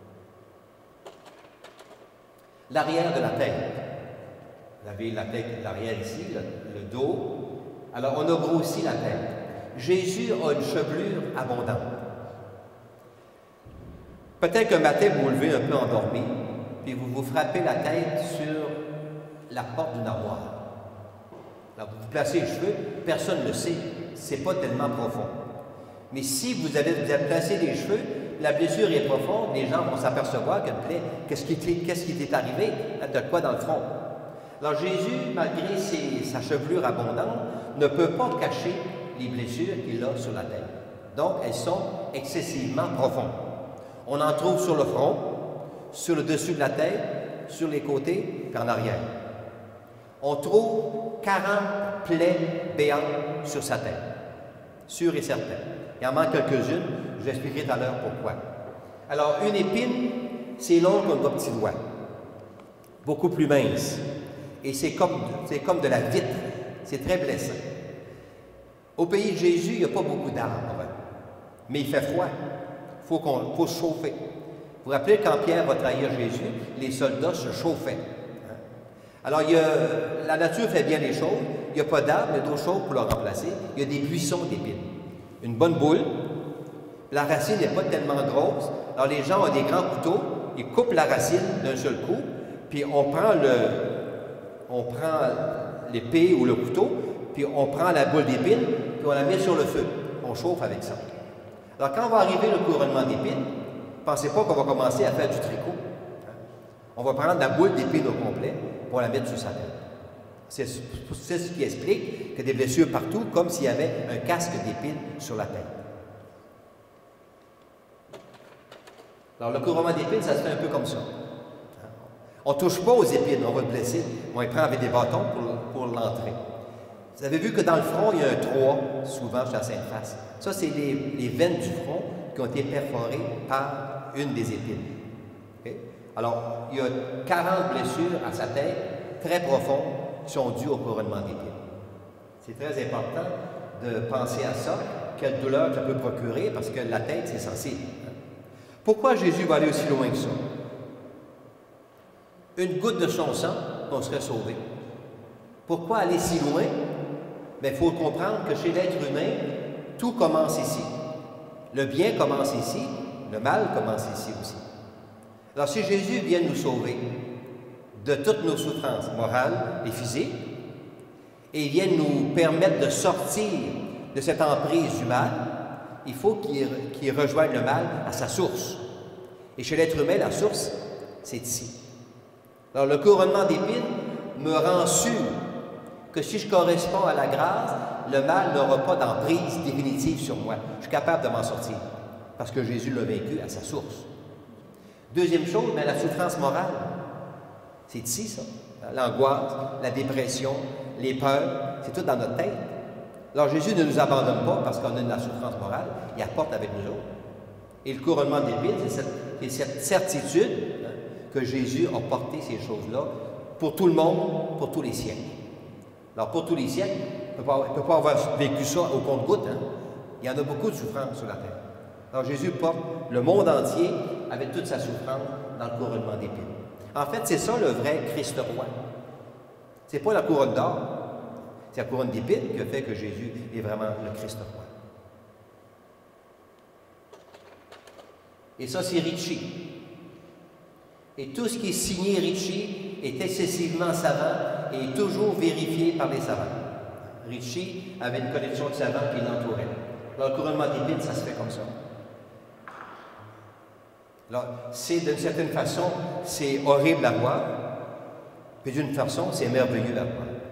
L'arrière de la tête. Vous avez la tête, l'arrière ici, le, le dos. Alors, on a grossi la tête. Jésus a une chevelure abondante. Peut-être qu'un matin, vous vous levez un peu endormi, puis vous vous frappez la tête sur la porte d'une armoire. Alors, vous placez les cheveux, personne ne le sait, c'est pas tellement profond. Mais si vous avez, vous avez placé les cheveux, la blessure est profonde, les gens vont s'apercevoir qu'elle plaît. Qu'est-ce qui t'est arrivé? De quoi dans le front? Alors Jésus, malgré ses, sa chevelure abondante, ne peut pas cacher les blessures qu'il a sur la tête. Donc, elles sont excessivement profondes. On en trouve sur le front, sur le dessus de la tête, sur les côtés, puis en arrière. On trouve quarante plaies béantes sur sa tête, sûr et certain. Il en manque quelques-unes, je vous expliquerai tout à l'heure pourquoi. Alors, une épine, c'est long comme votre petit doigt, beaucoup plus mince. Et c'est comme, c'est comme de la vitre, c'est très blessant. Au pays de Jésus, il n'y a pas beaucoup d'arbres, mais il fait froid, il faut, qu'on, faut se chauffer. Vous vous rappelez, quand Pierre va trahir Jésus, les soldats se chauffaient. Alors, il y a, la nature fait bien les choses, il n'y a pas d'arbres, mais d'autres choses pour le remplacer. Il y a des buissons d'épines. Une bonne boule, la racine n'est pas tellement grosse, alors les gens ont des grands couteaux, ils coupent la racine d'un seul coup, puis on prend le, on prend l'épée ou le couteau, puis on prend la boule d'épines, puis on la met sur le feu. On chauffe avec ça. Alors, quand va arriver le couronnement d'épines, ne pensez pas qu'on va commencer à faire du tricot. On va prendre la boule d'épines au complet pour la mettre sur sa tête. C'est ce qui explique que des blessures partout, comme s'il y avait un casque d'épines sur la tête. Alors, le couronnement d'épines, ça se fait un peu comme ça. On ne touche pas aux épines, on va le blesser. On les prend avec des bâtons pour, pour l'entrer. Vous avez vu que dans le front, il y a un trois, souvent chez la Sainte Face. Ça, c'est les, les veines du front qui ont été perforées par une des épines. Okay? Alors, il y a quarante blessures à sa tête, très profondes, qui sont dues au couronnement d'épines. C'est très important de penser à ça, quelle douleur ça peut procurer, parce que la tête, c'est sensible. Pourquoi Jésus va aller aussi loin que ça? Une goutte de son sang, on serait sauvé. Pourquoi aller si loin? Bien, il faut comprendre que chez l'être humain, tout commence ici. Le bien commence ici, le mal commence ici aussi. Alors, si Jésus vient nous sauver de toutes nos souffrances morales et physiques, et il vient nous permettre de sortir de cette emprise du mal, il faut qu'il qu'il rejoigne le mal à sa source. Et chez l'être humain, la source, c'est ici. Alors, le couronnement d'épines me rend sûr que si je corresponds à la grâce, le mal n'aura pas d'emprise définitive sur moi. Je suis capable de m'en sortir, parce que Jésus l'a vaincu à sa source. Deuxième chose, bien, la souffrance morale. C'est ici, ça. L'angoisse, la dépression, les peurs, c'est tout dans notre tête. Alors, Jésus ne nous abandonne pas parce qu'on a de la souffrance morale, il apporte avec nous autres. Et le couronnement d'épines, c'est cette, cette certitude hein, que Jésus a porté ces choses-là pour tout le monde, pour tous les siècles. Alors, pour tous les siècles, on ne peut pas avoir vécu ça au compte-gouttes. Hein? Il y en a beaucoup de souffrances sur la terre. Alors, Jésus porte le monde entier avec toute sa souffrance dans le couronnement d'épines. En fait, c'est ça le vrai Christ roi. Ce n'est pas la couronne d'or, c'est la couronne d'épines qui a fait que Jésus est vraiment le Christ roi. Et ça, c'est Ricci. Et tout ce qui est signé Ricci est excessivement savant et est toujours vérifié par les savants. Ricci avait une collection de savants qui l'entouraient. Alors, le couronnement d'épines, ça se fait comme ça. Alors, c'est d'une certaine façon, c'est horrible à voir, puis d'une façon, c'est merveilleux à voir.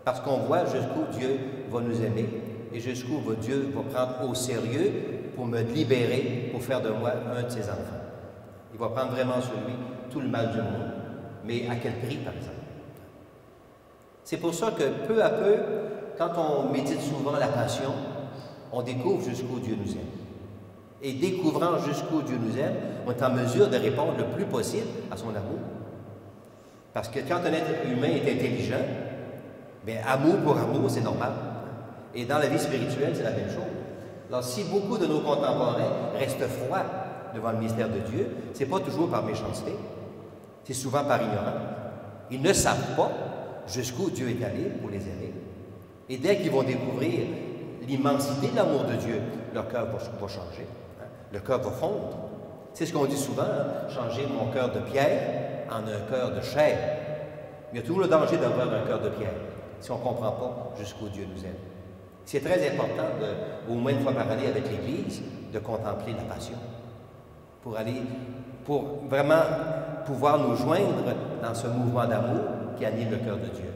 Parce qu'on voit jusqu'où Dieu va nous aimer et jusqu'où Dieu va prendre au sérieux pour me libérer, pour faire de moi un de ses enfants. Il va prendre vraiment sur lui tout le mal du monde. Mais à quel prix, par exemple? C'est pour ça que peu à peu, quand on médite souvent la passion, on découvre jusqu'où Dieu nous aime. Et découvrant jusqu'où Dieu nous aime, on est en mesure de répondre le plus possible à son amour. Parce que quand un être humain est intelligent, bien, amour pour amour, c'est normal. Et dans la vie spirituelle, c'est la même chose. Alors, si beaucoup de nos contemporains restent froids devant le mystère de Dieu, ce n'est pas toujours par méchanceté, c'est souvent par ignorance. Ils ne savent pas jusqu'où Dieu est allé pour les aimer. Et dès qu'ils vont découvrir l'immensité de l'amour de Dieu, leur cœur va, va changer. Hein? Le cœur va fondre. C'est ce qu'on dit souvent, hein? Changer mon cœur de pierre en un cœur de chair. Il y a toujours le danger d'avoir un cœur de pierre si on ne comprend pas jusqu'où Dieu nous aime. C'est très important, de, au moins une fois par année avec l'Église, de contempler la passion pour aller, pour vraiment pouvoir nous joindre dans ce mouvement d'amour qui anime le cœur de Dieu.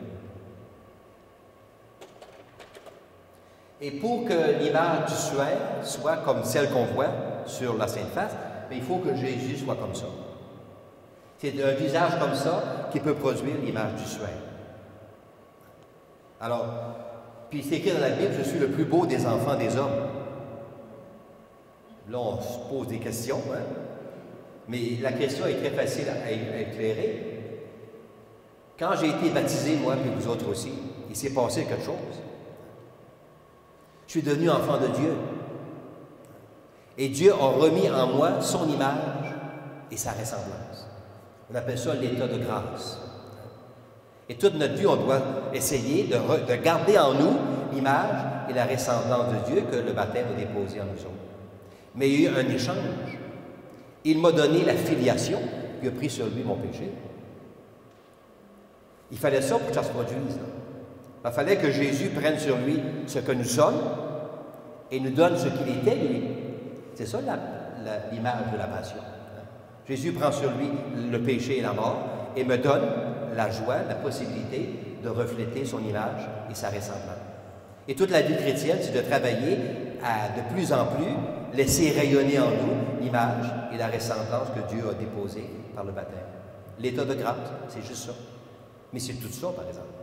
Et pour que l'image du suaire soit comme celle qu'on voit sur la Sainte Face, il faut que Jésus soit comme ça. C'est un visage comme ça qui peut produire l'image du suaire. Alors, puis c'est écrit dans la Bible, je suis le plus beau des enfants des hommes. Là, on se pose des questions, hein? Mais la question est très facile à, à éclairer. Quand j'ai été baptisé, moi, et vous autres aussi, il s'est passé quelque chose. Je suis devenu enfant de Dieu. Et Dieu a remis en moi son image et sa ressemblance. On appelle ça l'état de grâce. Et toute notre vie, on doit essayer de, re, de garder en nous l'image et la ressemblance de Dieu que le baptême a déposé en nous autres. Mais il y a eu un échange. Il m'a donné la filiation, puis il a pris sur lui mon péché. Il fallait ça pour que ça se produise. Il fallait que Jésus prenne sur lui ce que nous sommes et nous donne ce qu'il était, lui. C'est ça l'image de la passion. Jésus prend sur lui le péché et la mort et me donne la joie, la possibilité de refléter son image et sa ressemblance. Et toute la vie chrétienne, c'est de travailler à de plus en plus laisser rayonner en nous l'image et la ressemblance que Dieu a déposée par le baptême. L'état de grâce, c'est juste ça. Mais c'est tout ça, par exemple.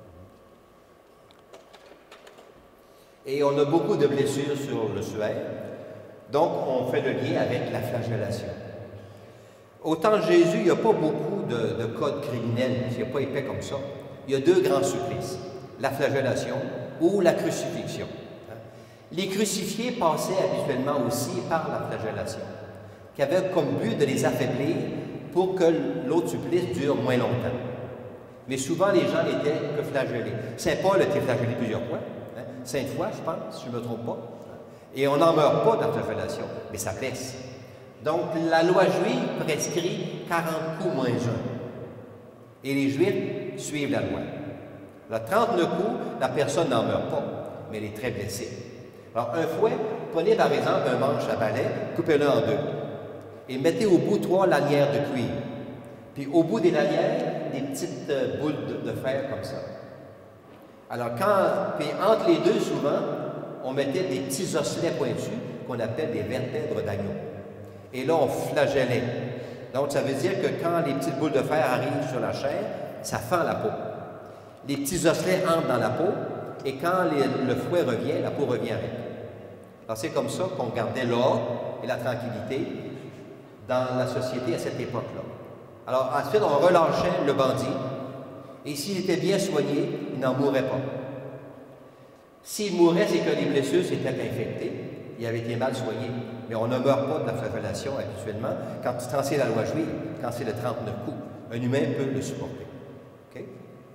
Et on a beaucoup de blessures sur le suaire, donc on fait le lien avec la flagellation. Au temps de Jésus, il n'y a pas beaucoup de, de codes criminels, il n'y a pas épais comme ça. Il y a deux grands supplices, la flagellation ou la crucifixion. Les crucifiés passaient habituellement aussi par la flagellation, qui avait comme but de les affaiblir pour que l'autre supplice dure moins longtemps. Mais souvent, les gens n'étaient que flagellés. Saint Paul a été flagellé plusieurs fois, hein? cinq fois, je pense, si je ne me trompe pas. Et on n'en meurt pas dans la flagellation, mais ça blesse. Donc, la loi juive prescrit quarante coups moins un. Et les Juifs suivent la loi. À trente-neuf coups, la personne n'en meurt pas, mais elle est très blessée. Alors, un fouet, prenez par exemple un manche à balai, coupez-le en deux, et mettez au bout trois lanières de cuir. Puis au bout des lanières, des petites euh, boules de, de fer comme ça. Alors, quand, puis entre les deux, souvent, on mettait des petits osselets pointus qu'on appelle des vertèbres d'agneau. Et là, on flagellait. Donc, ça veut dire que quand les petites boules de fer arrivent sur la chair, ça fend la peau. Les petits osselets entrent dans la peau, et quand les, le fouet revient, la peau revient avec. Alors, c'est comme ça qu'on gardait l'ordre et la tranquillité dans la société à cette époque-là. Alors, ensuite, on relâchait le bandit, et s'il était bien soigné, il n'en mourrait pas. S'il mourait, c'est que les blessures s'étaient infectées, il avait été mal soigné. Mais on ne meurt pas de la flagellation habituellement quand, quand c'est la loi juive, quand c'est le trente-neuf coups. Un humain peut le supporter. Okay?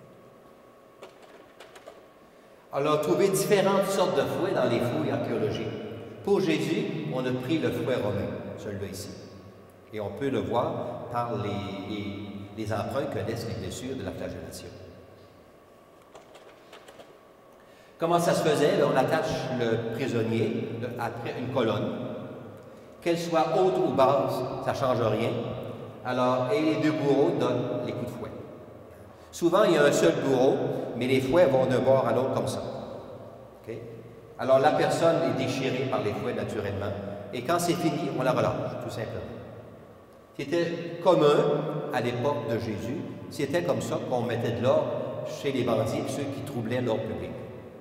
Alors, trouver différentes sortes de fouets dans les fouilles archéologiques. Pour Jésus, on a pris le fouet romain, celui-là ici. Et on peut le voir par les, les, les empreintes que laissent les blessures de la flagellation. Comment ça se faisait? On attache le prisonnier après une colonne. Qu'elle soit haute ou basse, ça ne change rien. Alors, et les deux bourreaux donnent les coups de fouet. Souvent, il y a un seul bourreau, mais les fouets vont d'un bord à l'autre comme ça. Okay? Alors, la personne est déchirée par les fouets naturellement, et quand c'est fini, on la relâche, tout simplement. C'était commun à l'époque de Jésus. C'était comme ça qu'on mettait de l'ordre chez les bandits et ceux qui troublaient l'ordre public.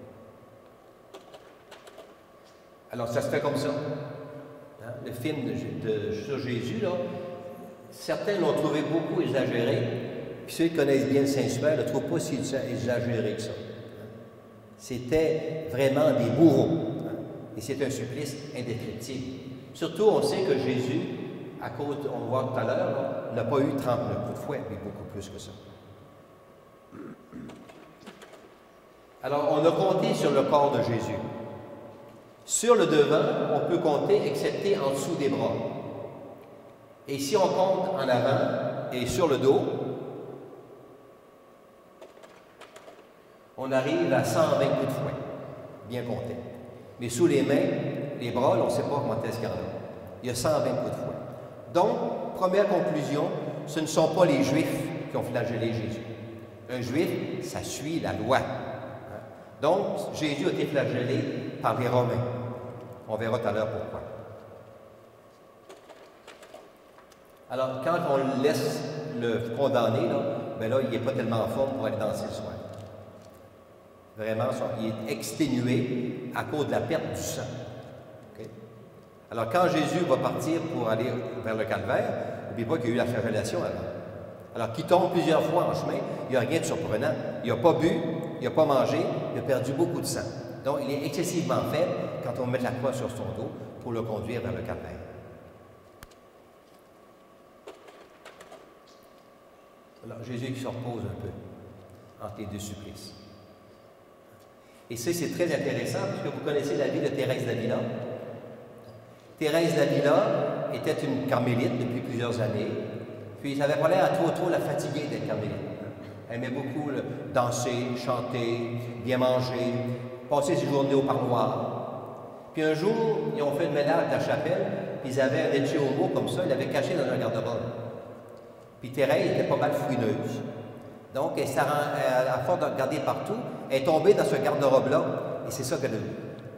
Alors, ça se fait comme ça. Hein? Le film de, de, sur Jésus, là, certains l'ont trouvé beaucoup exagéré, puis ceux qui connaissent bien le Saint-Super ne le trouvent pas si exagéré que ça. C'était vraiment des bourreaux. Hein? Et c'est un supplice indescriptible. Surtout, on sait que Jésus, à cause, on le voit tout à l'heure, n'a pas eu trente-neuf coups de fouet, mais beaucoup plus que ça. Alors, on a compté sur le corps de Jésus. Sur le devant, on peut compter, excepté en dessous des bras. Et si on compte en avant et sur le dos, on arrive à cent vingt coups de fouet, bien compté. Mais sous les mains, les bras, on ne sait pas comment est-ce qu'il y en a. Il y a cent vingt coups de fouet. Donc, première conclusion, ce ne sont pas les Juifs qui ont flagellé Jésus. Un Juif, ça suit la loi. Donc, Jésus a été flagellé par les Romains. On verra tout à l'heure pourquoi. Alors, quand on laisse le condamné, là, ben là, il n'est pas tellement en forme pour aller danser le soir. Vraiment, il est exténué à cause de la perte du sang. Okay? Alors, quand Jésus va partir pour aller vers le calvaire, n'oubliez pas qu'il y a eu la flagellation avant. Alors, qu'il tombe plusieurs fois en chemin, il n'y a rien de surprenant. Il n'a pas bu, il n'a pas mangé, il a perdu beaucoup de sang. Donc, il est excessivement faible quand on met la croix sur son dos pour le conduire vers le calvaire. Alors, Jésus qui se repose un peu entre les deux supplices. Et ça, c'est très intéressant, puisque vous connaissez la vie de Thérèse d'Avila. Thérèse d'Avila était une carmélite depuis plusieurs années, puis ça n'avait pas l'air à trop, trop la fatiguer d'être carmélite. Elle aimait beaucoup le, danser, chanter, bien manger, passer ses journées au parloir. Puis un jour, ils ont fait le ménage de la chapelle, puis ils avaient un etche homo comme ça, ils l'avaient caché dans un garde-robe. Puis Thérèse était pas mal fouineuse. Donc, elle s'est, à force de regarder partout, elle est tombée dans ce garde-robe-là, et c'est ça qu'elle a vu.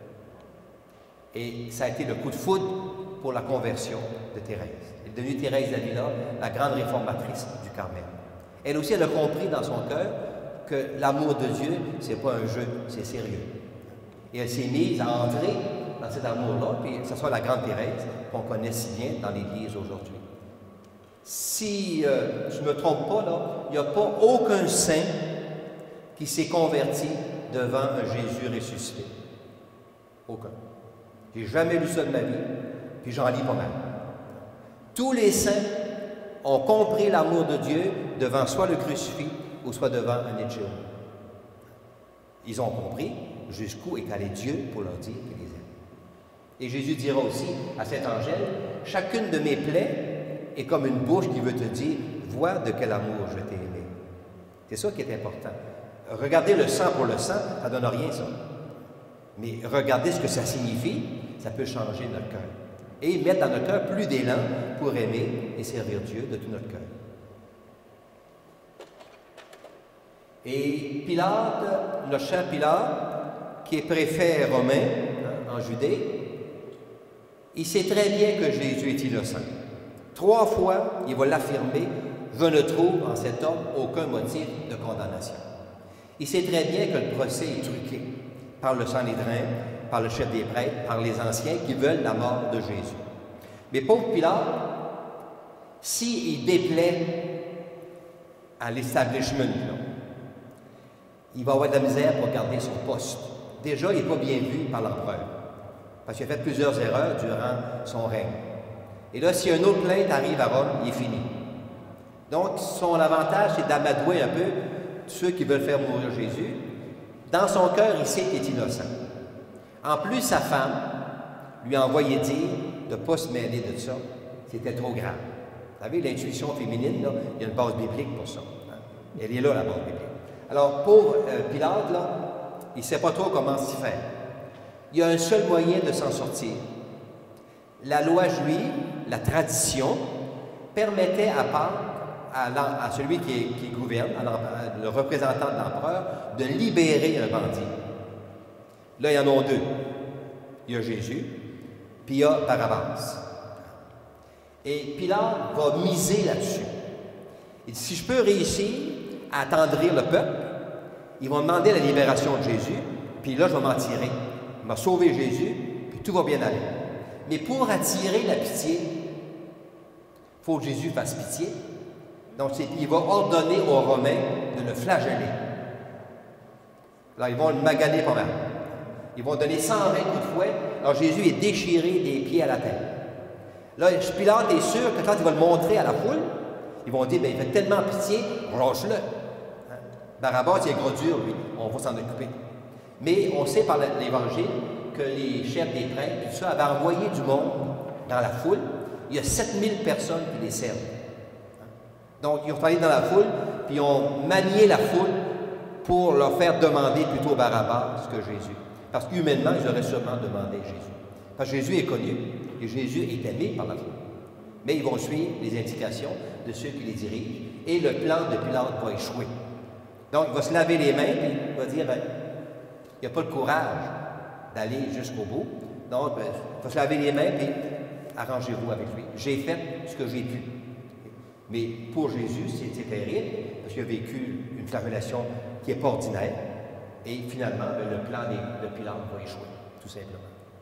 Et ça a été le coup de foudre pour la conversion de Thérèse. Elle est devenue Thérèse d'Avila, la grande réformatrice du Carmel. Elle aussi, elle a compris dans son cœur que l'amour de Dieu, ce n'est pas un jeu, c'est sérieux. Et elle s'est mise à entrer dans cet amour-là, puis ce soit la grande Thérèse qu'on connaît si bien dans l'Église aujourd'hui. Si euh, je ne me trompe pas, là, il n'y a pas aucun saint qui s'est converti devant un Jésus ressuscité. Aucun. Je n'ai jamais lu ça de ma vie, puis j'en lis pas mal. Tous les saints ont compris l'amour de Dieu devant soit le crucifix ou soit devant un etche homo. Ils ont compris jusqu'où est allé Dieu pour leur dire qu'il les aime. Et Jésus dira aussi à cet angèle, chacune de mes plaies est comme une bouche qui veut te dire, vois de quel amour je t'ai aimé. C'est ça qui est important. Regarder le sang pour le sang, ça ne donne rien, ça. Mais regardez ce que ça signifie, ça peut changer notre cœur. Et mettre dans notre cœur plus d'élan pour aimer et servir Dieu de tout notre cœur. Et Pilate, le cher Pilate, qui est préfet romain hein, en Judée, il sait très bien que Jésus est innocent. Trois fois, il va l'affirmer, je ne trouve en cet homme aucun motif de condamnation. Il sait très bien que le procès est truqué par le Sanhédrin, par le chef des prêtres, par les anciens qui veulent la mort de Jésus. Mais pauvre Pilate, s'il déplaît à l'establishment, il va avoir de la misère pour garder son poste. Déjà, il n'est pas bien vu par l'empereur, parce qu'il a fait plusieurs erreurs durant son règne. Et là, si un autre plainte arrive à Rome, il est fini. Donc, son avantage, c'est d'amadouer un peu ceux qui veulent faire mourir Jésus. Dans son cœur, il sait qu'il est innocent. En plus, sa femme lui a envoyé dire de ne pas se mêler de ça. C'était trop grave. Vous savez, l'intuition féminine, là, il y a une base biblique pour ça. Hein? Elle est là, la base biblique. Alors, pauvre euh, Pilate, là, il ne sait pas trop comment s'y faire. Il y a un seul moyen de s'en sortir. La loi juive, la tradition, permettait à Pâques à, à celui qui, est, qui gouverne, à le représentant de l'empereur, de libérer un bandit. Là, il y en a deux. Il y a Jésus, puis il y a Barabbas. Et Pilate va miser là-dessus. Il dit, si je peux réussir à attendrir le peuple, ils vont demander la libération de Jésus, puis là, je vais m'en tirer. Il m'a sauvé Jésus, puis tout va bien aller. Mais pour attirer la pitié, il faut que Jésus fasse pitié. Donc, il va ordonner aux Romains de le flageller. Là, ils vont le maganer pas mal. Ils vont donner cent vingt coups de fouet. Alors, Jésus est déchiré des pieds à la tête. Là, Pilate est sûr que quand il va le montrer à la foule, ils vont dire, bien, il fait tellement pitié, lâche-le. Hein? Barabbas, il est gros dur, lui. On va s'en occuper. Mais on sait par l'Évangile que les chefs des prêtres, tout ça, avaient envoyé du monde dans la foule. Il y a sept mille personnes qui les servent. Donc, ils sont allés dans la foule, puis ils ont manié la foule pour leur faire demander plutôt Barabbas que Jésus. Parce qu'humainement, ils auraient sûrement demandé Jésus. Parce que Jésus est connu, et Jésus est aimé par la foule. Mais ils vont suivre les indications de ceux qui les dirigent, et le plan de Pilate va échouer. Donc, il va se laver les mains, puis il va dire, ben, il n'y a pas le courage d'aller jusqu'au bout. Donc, ben, il va se laver les mains, puis arrangez-vous avec lui. J'ai fait ce que j'ai pu. Mais pour Jésus, c'était terrible, parce qu'il a vécu une flagellation qui n'est pas ordinaire. Et finalement, ben, le plan de Pilate va échouer, tout simplement.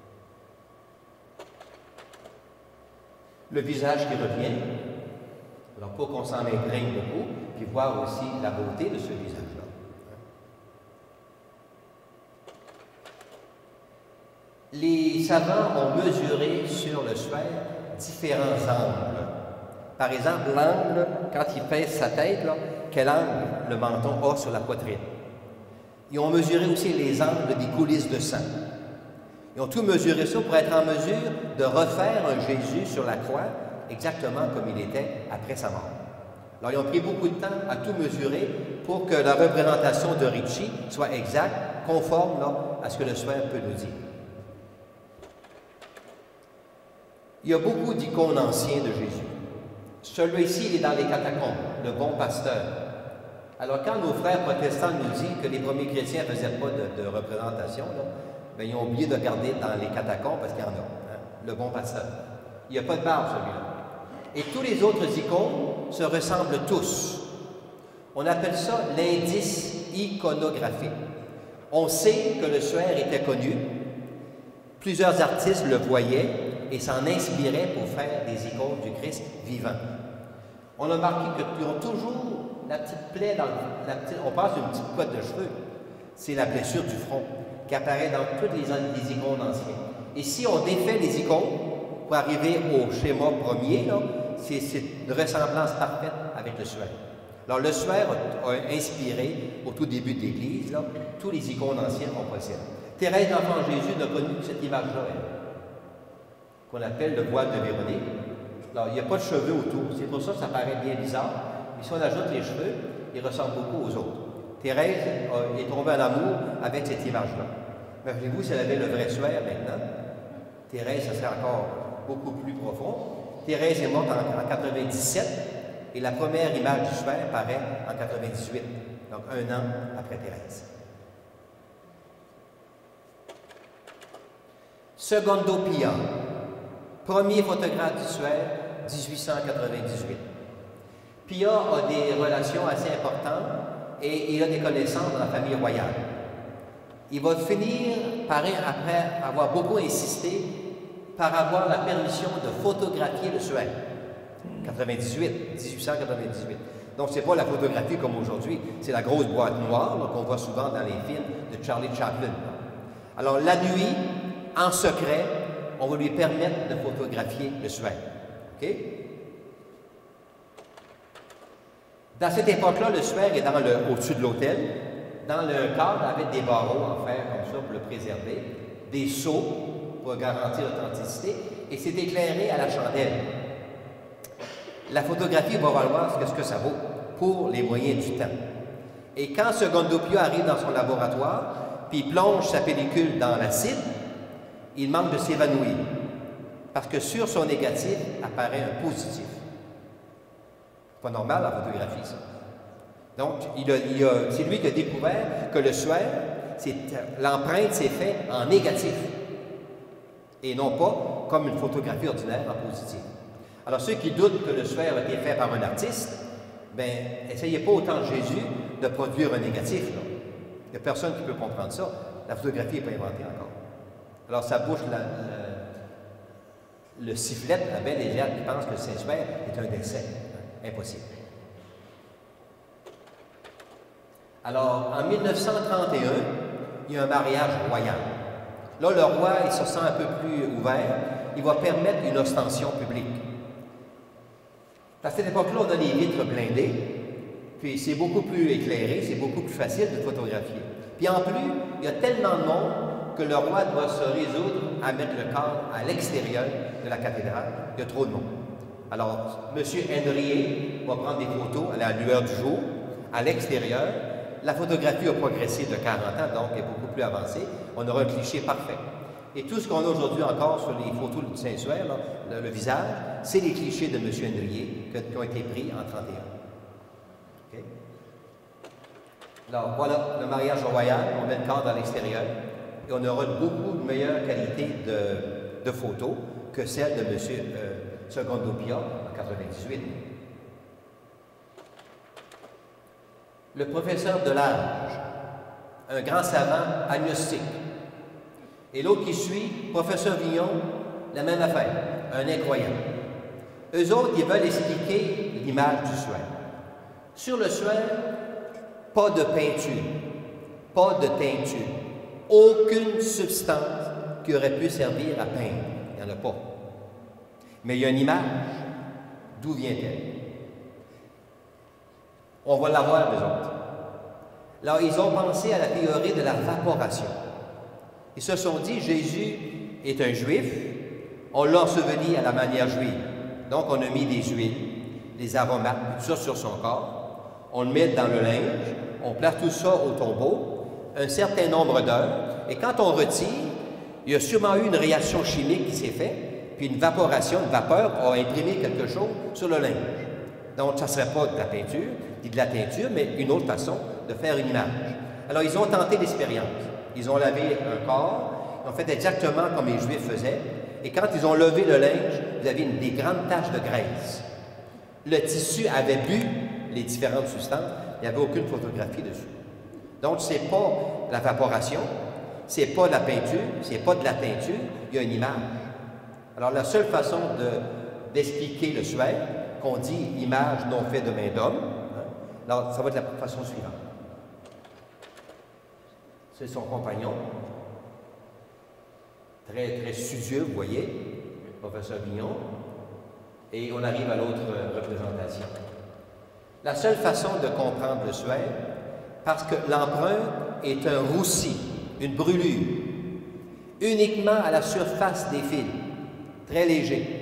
Le visage qui revient, alors pas qu'on s'en imprègne beaucoup, puis voir aussi la beauté de ce visage-là. Les savants ont mesuré sur le sphère différents angles. Par exemple, l'angle, quand il pèse sa tête, là, quel angle le menton a sur la poitrine. Ils ont mesuré aussi les angles des coulisses de sang. Ils ont tout mesuré ça pour être en mesure de refaire un Jésus sur la croix exactement comme il était après sa mort. Alors, ils ont pris beaucoup de temps à tout mesurer pour que la représentation de Ricci soit exacte, conforme là, à ce que le sphère peut nous dire. Il y a beaucoup d'icônes anciennes de Jésus. Celui-ci, il est dans les catacombes, le bon pasteur. Alors, quand nos frères protestants nous disent que les premiers chrétiens ne faisaient pas de, de représentation, là, bien, ils ont oublié de regarder dans les catacombes parce qu'il y en a, hein, le bon pasteur. Il n'y a pas de barbe, celui-là. Et tous les autres icônes se ressemblent tous. On appelle ça l'indice iconographique. On sait que le suaire était connu. Plusieurs artistes le voyaient et s'en inspiraient pour faire des icônes du Christ vivant. On a remarqué qu'ils ont toujours la petite plaie dans la petite, on passe d'une petite couette de cheveux. C'est la blessure du front qui apparaît dans toutes les, les icônes anciennes. Et si on défait les icônes pour arriver au schéma premier, c'est une ressemblance parfaite avec le suaire. Alors, le suaire a, a inspiré, au tout début de l'Église, là, tous les icônes anciennes qu'on possède. Thérèse d'Enfant Jésus n'a connu que cette image-là, qu'on appelle le voile de Véronique. Alors, il n'y a pas de cheveux autour. C'est pour ça que ça paraît bien bizarre. Mais si on ajoute les cheveux, ils ressemblent beaucoup aux autres. Thérèse a, est tombée en amour avec cette image-là. Imaginez-vous si elle avait le vrai suaire maintenant. Thérèse, ça serait encore beaucoup plus profond. Thérèse est morte en, en quatre-vingt-dix-sept et la première image du suaire paraît en quatre-vingt-dix-huit, donc un an après Thérèse. Secondo Pia, premier photographe du suaire, dix-huit cent quatre-vingt-dix-huit. Pia a des relations assez importantes et il a des connaissances dans la famille royale. Il va finir par, après avoir beaucoup insisté, par avoir la permission de photographier le suaire. quatre-vingt-dix-huit, dix-huit cent quatre-vingt-dix-huit. Donc, ce n'est pas la photographie comme aujourd'hui, c'est la grosse boîte noire qu'on voit souvent dans les films de Charlie Chaplin. Alors, la nuit, en secret, on va lui permettre de photographier le suaire. OK? Dans cette époque-là, le suaire est dans le, au-dessus de l'autel, dans le cadre avec des barreaux en fer comme ça pour le préserver, des seaux pour garantir l'authenticité, et c'est éclairé à la chandelle. La photographie va valoir ce que ça vaut pour les moyens du temps. Et quand Secondo Pia arrive dans son laboratoire, puis il plonge sa pellicule dans l'acide, il manque de s'évanouir, parce que sur son négatif apparaît un positif. C'est pas normal la photographie, ça. Donc, il a, il a, c'est lui qui a découvert que le suaire, l'empreinte s'est faite en négatif et non pas comme une photographie ordinaire en positif. Alors, ceux qui doutent que le suaire a été fait par un artiste, bien, essayez pas autant de Jésus de produire un négatif. Là. Il n'y a personne qui peut comprendre ça. La photographie n'est pas inventée encore. Alors, ça bouche la, la, le sifflet à bien des gens qui pensent que le Saint-Suaire est un décès. Impossible. Alors, en mille neuf cent trente et un, il y a un mariage royal. Là, le roi, il se sent un peu plus ouvert. Il va permettre une ostension publique. À cette époque-là, on a des vitres blindées, puis c'est beaucoup plus éclairé, c'est beaucoup plus facile de photographier. Puis en plus, il y a tellement de monde que le roi doit se résoudre à mettre le cadre à l'extérieur de la cathédrale. Il y a trop de monde. Alors, M. Henriet va prendre des photos à la lueur du jour, à l'extérieur. La photographie a progressé de quarante ans, donc est beaucoup plus avancée. On aura un cliché parfait. Et tout ce qu'on a aujourd'hui encore sur les photos du Saint-Suaire, le, le visage, c'est les clichés de M. Henriet qui ont été pris en trente et un. Okay? Alors, voilà le mariage royal. On met le cadre à l'extérieur et on aura beaucoup de meilleure qualité de, de photos que celle de M. Euh, Secondo Pia en quatre-vingt-dix-huit. Le professeur de l'âge, un grand savant agnostique. Et l'autre qui suit, professeur Vignon, la même affaire, un incroyant. Eux autres, ils veulent expliquer l'image du suaire. Sur le suaire, pas de peinture, pas de teinture, aucune substance qui aurait pu servir à peindre. Il n'y en a pas. Mais il y a une image. D'où vient-elle? On va la voir, les autres. Alors, ils ont pensé à la théorie de la vaporation. Ils se sont dit, Jésus est un juif, on l'a enseveli à la manière juive. Donc, on a mis des huiles, des aromates, tout ça sur son corps. On le met dans le linge, on place tout ça au tombeau, un certain nombre d'heures, et quand on retire, il y a sûrement eu une réaction chimique qui s'est faite, puis une vaporation, une vapeur a imprimé quelque chose sur le linge. Donc, ça ne serait pas de la peinture, ni de la teinture, mais une autre façon de faire une image. Alors, ils ont tenté l'expérience. Ils ont lavé un corps, ils ont fait exactement comme les Juifs faisaient, et quand ils ont levé le linge, vous avez une, des grandes taches de graisse. Le tissu avait bu les différentes substances, il n'y avait aucune photographie dessus. Donc, ce n'est pas la vaporation, ce n'est pas de la peinture, ce n'est pas de la teinture, il y a une image. Alors, la seule façon d'expliquer de, le suaire, qu'on dit image non faite de main d'homme, hein, alors ça va être la façon suivante. C'est son compagnon, très, très studieux, vous voyez, le professeur Vignon, et on arrive à l'autre représentation. La seule façon de comprendre le suaire, parce que l'empreinte est un roussi, une brûlure, uniquement à la surface des fils, très léger.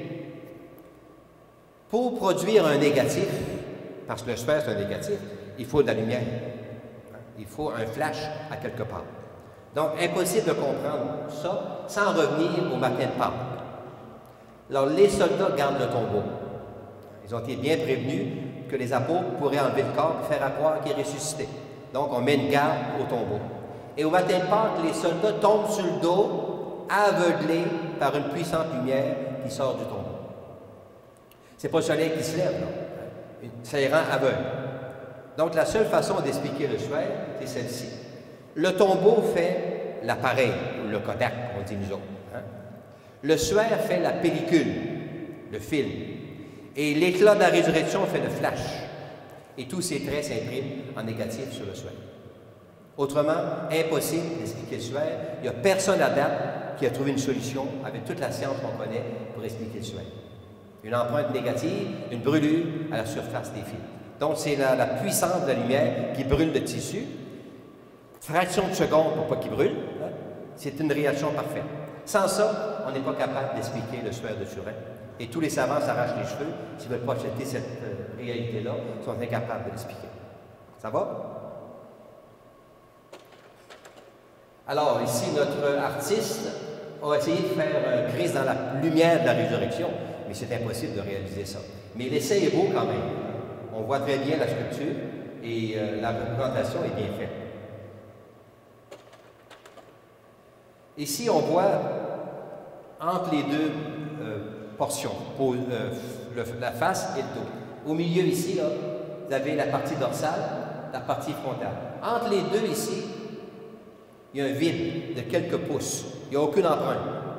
Pour produire un négatif, parce que le suaire c'est un négatif, il faut de la lumière. Il faut un flash à quelque part. Donc, impossible de comprendre ça sans revenir au matin de Pâques. Alors, les soldats gardent le tombeau. Ils ont été bien prévenus que les apôtres pourraient enlever le corps et faire croire qu'il est ressuscité. Donc, on met une garde au tombeau. Et au matin de Pâques, les soldats tombent sur le dos, aveuglés par une puissante lumière qui sort du tombeau. C'est pas le soleil qui se lève, non. Ça les rend aveugles. Donc, la seule façon d'expliquer le suaire, c'est celle-ci. Le tombeau fait l'appareil, ou le Kodak, on dit nous autres. Hein? Le suaire fait la pellicule, le film. Et l'éclat de la résurrection fait le flash. Et tous ces traits s'impriment en négatif sur le suaire. Autrement, impossible d'expliquer le suaire. Il n'y a personne à date qui a trouvé une solution avec toute la science qu'on connaît pour expliquer le suaire. Une empreinte négative, une brûlure à la surface des fils. Donc, c'est la, la puissance de la lumière qui brûle le tissu. Fraction de seconde pour pas qu'il brûle. Hein? C'est une réaction parfaite. Sans ça, on n'est pas capable d'expliquer le suaire de Turin. Et tous les savants s'arrachent les cheveux s'ils ne veulent pas accepter cette euh, réalité-là, ils sont incapables de l'expliquer. Ça va? Alors, ici, notre artiste a essayé de faire un Christ dans la lumière de la résurrection, mais c'est impossible de réaliser ça. Mais l'essai est beau quand même. On voit très bien la sculpture et euh, la représentation est bien faite. Ici, on voit entre les deux euh, portions, pour, euh, le, la face et le dos. Au milieu ici, là, vous avez la partie dorsale, la partie frontale. Entre les deux ici, il y a un vide de quelques pouces. Il n'y a aucune empreinte.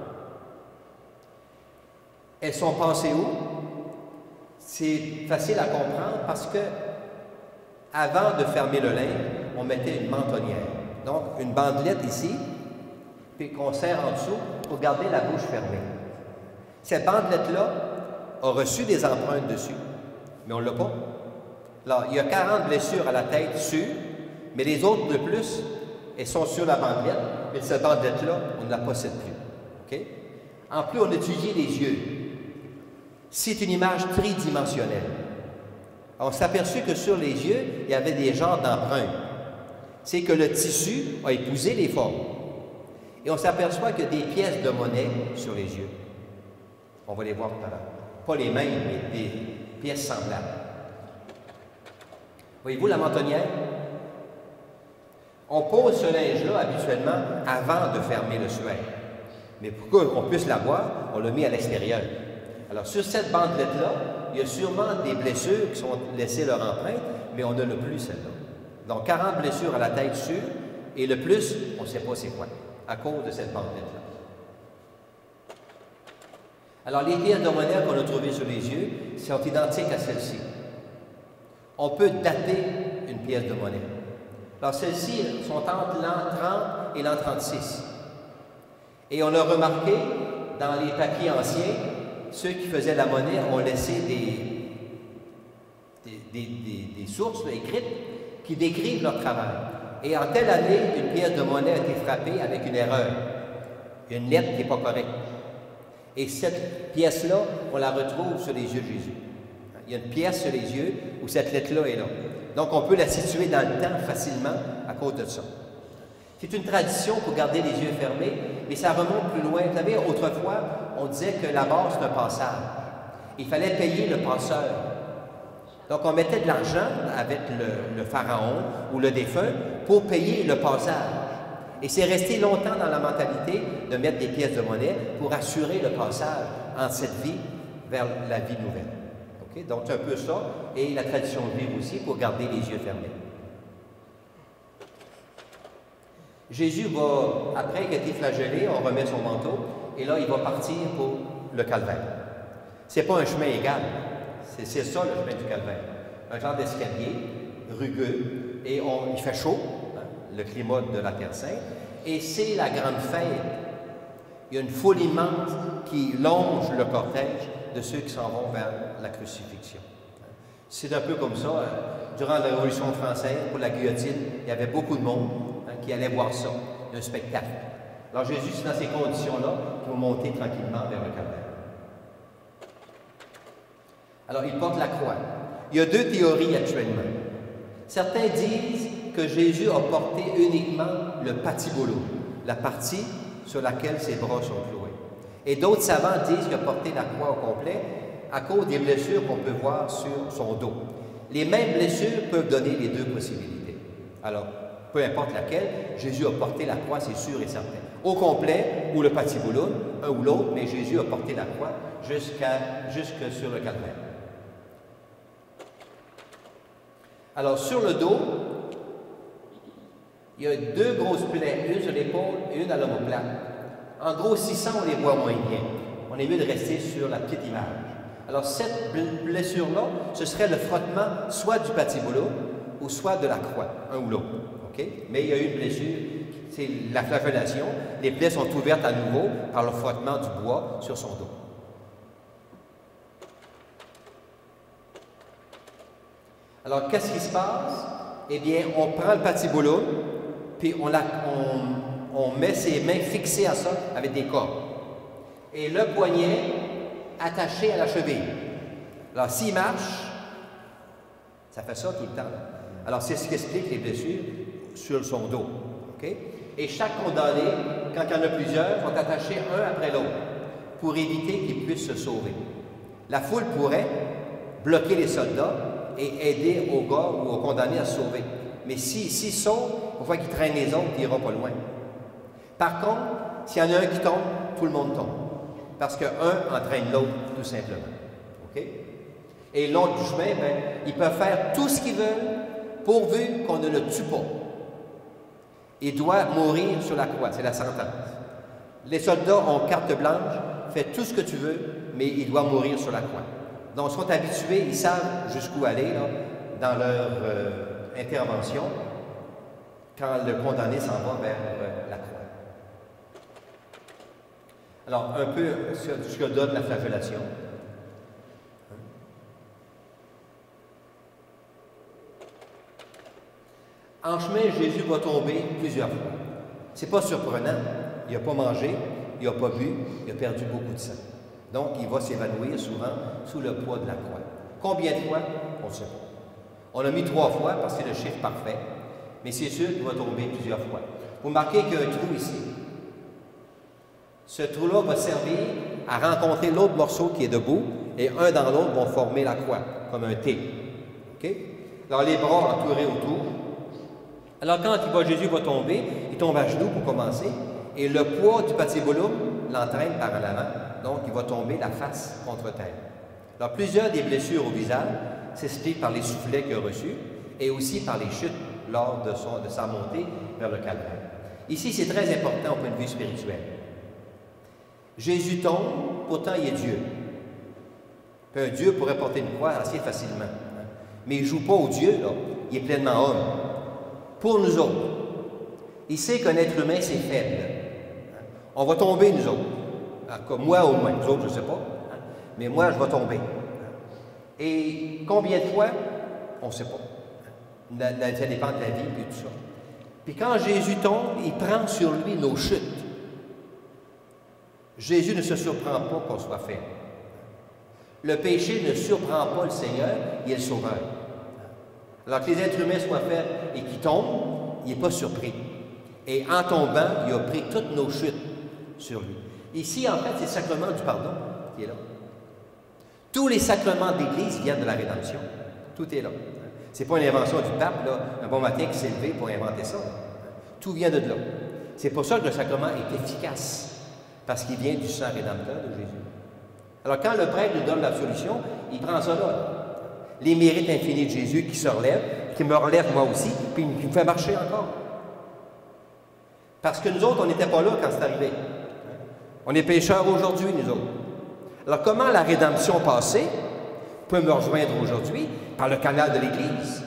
Elles sont passées où? C'est facile à comprendre parce que avant de fermer le linge, on mettait une mentonnière. Donc, une bandelette ici, puis qu'on serre en dessous pour garder la bouche fermée. Cette bandelette-là a reçu des empreintes dessus, mais on ne l'a pas. Alors, il y a quarante blessures à la tête sûres, mais les autres de plus, elles sont sur la bandelette, mais cette bandelette-là, on ne la possède plus. Okay? En plus, on a étudié les yeux. C'est une image tridimensionnelle. On s'est aperçu que sur les yeux, il y avait des genres d'empreintes. C'est que le tissu a épousé les formes. Et on s'aperçoit qu'il y a des pièces de monnaie sur les yeux. On va les voir tout à l'heure. Pas les mêmes, mais des pièces semblables. Voyez-vous la mentonnière? On pose ce linge-là habituellement avant de fermer le suaire. Mais pour qu'on puisse la voir, on l'a mis à l'extérieur. Alors, sur cette bandelette-là, il y a sûrement des blessures qui sont laissées leur empreinte, mais on ne l'a plus celle-là. Donc, quarante blessures à la tête sûre, et le plus, on ne sait pas c'est quoi, à cause de cette bandelette-là. Alors, les pièces de monnaie qu'on a trouvées sur les yeux sont identiques à celles-ci. On peut dater une pièce de monnaie. Alors, celles-ci sont entre l'an trente et l'an trente-six. Et on a remarqué, dans les papiers anciens, ceux qui faisaient la monnaie ont laissé des, des, des, des, des sources là, écrites qui décrivent leur travail. Et en telle année, une pièce de monnaie a été frappée avec une erreur, une lettre qui n'est pas correcte. Et cette pièce-là, on la retrouve sur les yeux de Jésus. Il y a une pièce sur les yeux où cette lettre-là est là. Donc, on peut la situer dans le temps facilement à cause de ça. C'est une tradition pour garder les yeux fermés, mais ça remonte plus loin. Vous savez, autrefois, on disait que la mort, c'est un passage. Il fallait payer le passeur. Donc, on mettait de l'argent avec le, le pharaon ou le défunt pour payer le passage. Et c'est resté longtemps dans la mentalité de mettre des pièces de monnaie pour assurer le passage entre cette vie vers la vie nouvelle. Okay? Donc, c'est un peu ça, et la tradition juive aussi pour garder les yeux fermés. Jésus va, après qu'il ait été flagellé, on remet son manteau, et là, il va partir pour le calvaire. Ce n'est pas un chemin égal, c'est ça le chemin du calvaire. Un genre d'escalier, rugueux, et on, il fait chaud, hein, le climat de la Terre Sainte, et c'est la grande fête. Il y a une foule immense qui longe le cortège de ceux qui s'en vont vers la crucifixion. C'est un peu comme ça. Durant la Révolution française, pour la guillotine, il y avait beaucoup de monde hein, qui allait voir ça, un spectacle. Alors Jésus, c'est dans ces conditions-là qu'il va monter tranquillement vers le calvaire. Alors, il porte la croix. Il y a deux théories actuellement. Certains disent que Jésus a porté uniquement le patibolo, la partie sur laquelle ses bras sont cloués. Et d'autres savants disent qu'il a porté la croix au complet à cause des blessures qu'on peut voir sur son dos. Les mêmes blessures peuvent donner les deux possibilités. Alors, peu importe laquelle, Jésus a porté la croix, c'est sûr et certain. Au complet, ou le patibolo, un ou l'autre, mais Jésus a porté la croix jusqu'à, jusque sur le calvaire. Alors, sur le dos, il y a deux grosses plaies, une sur l'épaule et une à l'omoplate. En grossissant, on les voit moins bien. On est mieux de rester sur la petite image. Alors, cette blessure-là, ce serait le frottement soit du patibolo ou soit de la croix, un ou l'autre. Okay? Mais il y a eu une blessure, c'est la flagellation. Les plaies sont ouvertes à nouveau par le frottement du bois sur son dos. Alors, qu'est-ce qui se passe? Eh bien, on prend le patibolo, puis on, la, on, on met ses mains fixées à ça avec des cordes. Et le poignet attaché à la cheville. Alors, s'il marche, ça fait ça tout le temps. Alors, c'est ce qui explique les blessures sur son dos. Okay? Et chaque condamné, quand il y en a plusieurs, sont attachés un après l'autre pour éviter qu'ils puissent se sauver. La foule pourrait bloquer les soldats et aider au gars ou au condamné à se sauver. Mais s'il si, si sauve, il faut voir qu'il traîne les autres, il n'ira pas loin. Par contre, s'il y en a un qui tombe, tout le monde tombe. Parce qu'un entraîne l'autre, tout simplement. OK? Et l'autre du chemin, ben, ils peuvent faire tout ce qu'ils veulent, pourvu qu'on ne le tue pas. Il doit mourir sur la croix, c'est la sentence. Les soldats ont carte blanche, fais tout ce que tu veux, mais il doit mourir sur la croix. Donc, ils sont habitués, ils savent jusqu'où aller là, dans leur euh, intervention quand le condamné s'en va vers euh, la croix. Alors, un peu ce que donne la flagellation. En chemin, Jésus va tomber plusieurs fois. Ce n'est pas surprenant. Il n'a pas mangé, il n'a pas bu, il a perdu beaucoup de sang. Donc, il va s'évanouir souvent sous le poids de la croix. Combien de fois? On ne sait pas. On a mis trois fois parce que c'est le chiffre parfait, mais c'est sûr qu'il va tomber plusieurs fois. Vous remarquez qu'il y a un trou ici. Ce trou-là va servir à rencontrer l'autre morceau qui est debout, et un dans l'autre vont former la croix, comme un T. OK? Alors, les bras entourés autour. Alors, quand il va, Jésus va tomber, il tombe à genoux pour commencer, et le poids du patibulum l'entraîne par en avant, donc il va tomber la face contre terre. Alors, plusieurs des blessures au visage s'expliquent par les soufflets qu'il a reçus, et aussi par les chutes lors de, son, de sa montée vers le calvaire. Ici, c'est très important au point de vue spirituel. Jésus tombe, pourtant il est Dieu. Puis un Dieu pourrait porter une croix assez facilement. Mais il ne joue pas au Dieu, là. Il est pleinement homme. Pour nous autres, il sait qu'un être humain, c'est faible. On va tomber, nous autres. Comme moi au moins, nous autres, je ne sais pas. Mais moi, je vais tomber. Et combien de fois? On ne sait pas. Ça dépend de la vie et tout ça. Puis quand Jésus tombe, il prend sur lui nos chutes. Jésus ne se surprend pas qu'on soit faible. Le péché ne surprend pas le Seigneur, il est le Sauveur. Alors que les êtres humains soient faibles et qu'ils tombent, il n'est pas surpris. Et en tombant, il a pris toutes nos chutes sur lui. Ici, en fait, c'est le sacrement du pardon qui est là. Tous les sacrements de l'Église viennent de la rédemption. Tout est là. Ce n'est pas une invention du pape, là, un bon matin qui s'est levé pour inventer ça. Tout vient de là. C'est pour ça que le sacrement est efficace. Parce qu'il vient du sang rédempteur de Jésus. Alors, quand le prêtre nous donne l'absolution, il prend ça là. Les mérites infinis de Jésus qui se relèvent, qui me relèvent moi aussi, puis qui me fait marcher encore. Parce que nous autres, on n'était pas là quand c'est arrivé. On est pécheurs aujourd'hui, nous autres. Alors, comment la rédemption passée peut me rejoindre aujourd'hui? Par le canal de l'Église.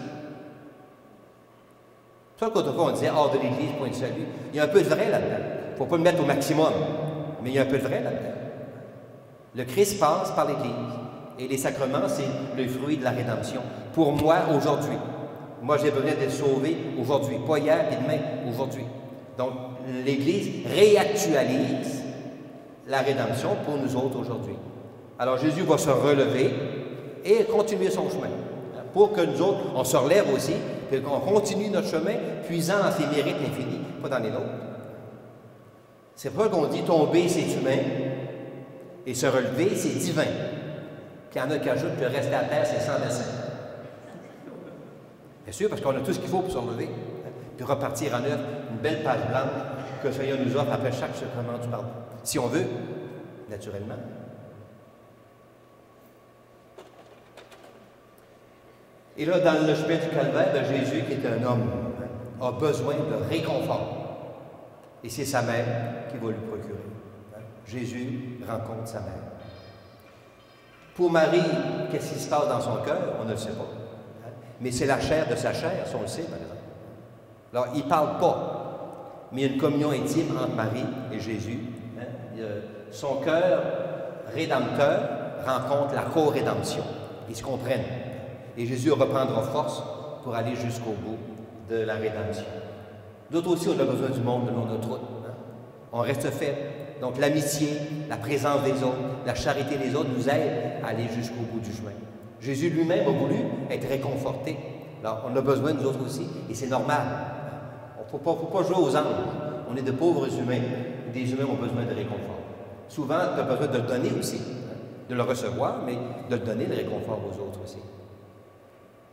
C'est ça qu'autrefois, on disait hors de l'Église, point de salut. Il y a un peu de vrai là-dedans. Il ne faut pas le mettre au maximum. Mais il y a un peu de vrai là-dedans. Le Christ passe par l'Église. Et les sacrements, c'est le fruit de la rédemption. Pour moi, aujourd'hui. Moi, j'ai besoin d'être sauvé aujourd'hui. Pas hier et demain, aujourd'hui. Donc, l'Église réactualise la rédemption pour nous autres aujourd'hui. Alors, Jésus va se relever et continuer son chemin. Pour que nous autres, on se relève aussi, et qu'on continue notre chemin, puisant dans ses mérites infinis, pas dans les nôtres. C'est pas qu'on dit tomber, c'est humain, et se relever, c'est divin. Puis il y en a qui ajoutent que rester à terre, c'est sans dessein. Bien sûr, parce qu'on a tout ce qu'il faut pour se relever, puis repartir en œuvre, une belle page blanche que le Seigneur nous offre après chaque sacrement du pardon. Si on veut, naturellement. Et là, dans le chemin du calvaire, de Jésus, qui est un homme, a besoin de réconfort. Et c'est sa mère qui va lui procurer. Jésus rencontre sa mère. Pour Marie, qu'est-ce qui se passe dans son cœur? On ne le sait pas. Mais c'est la chair de sa chair, si on le sait, par exemple. Alors, il ne parle pas, mais il y a une communion intime entre Marie et Jésus. Son cœur rédempteur rencontre la co-rédemption. Ils se comprennent. Et Jésus reprendra force pour aller jusqu'au bout de la rédemption. D'autres aussi, on a besoin du monde le long de notre route. Hein? On reste faible. Donc l'amitié, la présence des autres, la charité des autres nous aident à aller jusqu'au bout du chemin. Jésus lui-même a voulu être réconforté. Alors on a besoin nous autres aussi, et c'est normal. Il ne faut pas, faut pas jouer aux anges. On est de pauvres humains. Des humains ont besoin de réconfort. Souvent, tu as besoin de le donner aussi. Hein? De le recevoir, mais de le donner, le réconfort aux autres aussi.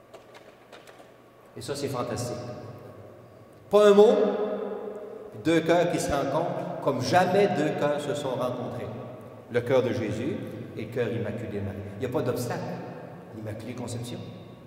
Et ça, c'est fantastique. Pas un mot, deux cœurs qui se rencontrent comme jamais deux cœurs se sont rencontrés. Le cœur de Jésus et le cœur immaculé de Marie. Il n'y a pas d'obstacle à l'Immaculée Conception.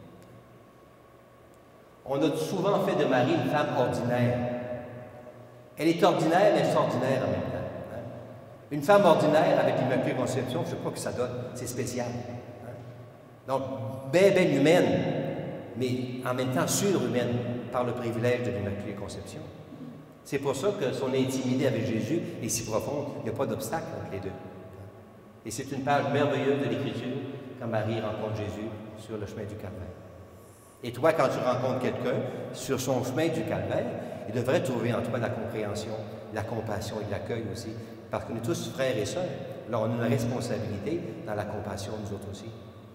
On a souvent fait de Marie une femme ordinaire. Elle est ordinaire, mais extraordinaire en même temps. Hein? Une femme ordinaire avec l'Immaculée Conception, je ne sais pas que ça donne, c'est spécial. Hein? Donc, bien, bien humaine, mais en même temps surhumaine par le privilège de l'Immaculée Conception. C'est pour ça que son intimité avec Jésus est si profonde, il n'y a pas d'obstacle entre les deux. Et c'est une page merveilleuse de l'Écriture quand Marie rencontre Jésus sur le chemin du Calvaire. Et toi, quand tu rencontres quelqu'un sur son chemin du Calvaire, il devrait trouver en toi la compréhension, la compassion et l'accueil aussi, parce qu'on est tous frères et sœurs. Là, on a une responsabilité dans la compassion, nous autres aussi.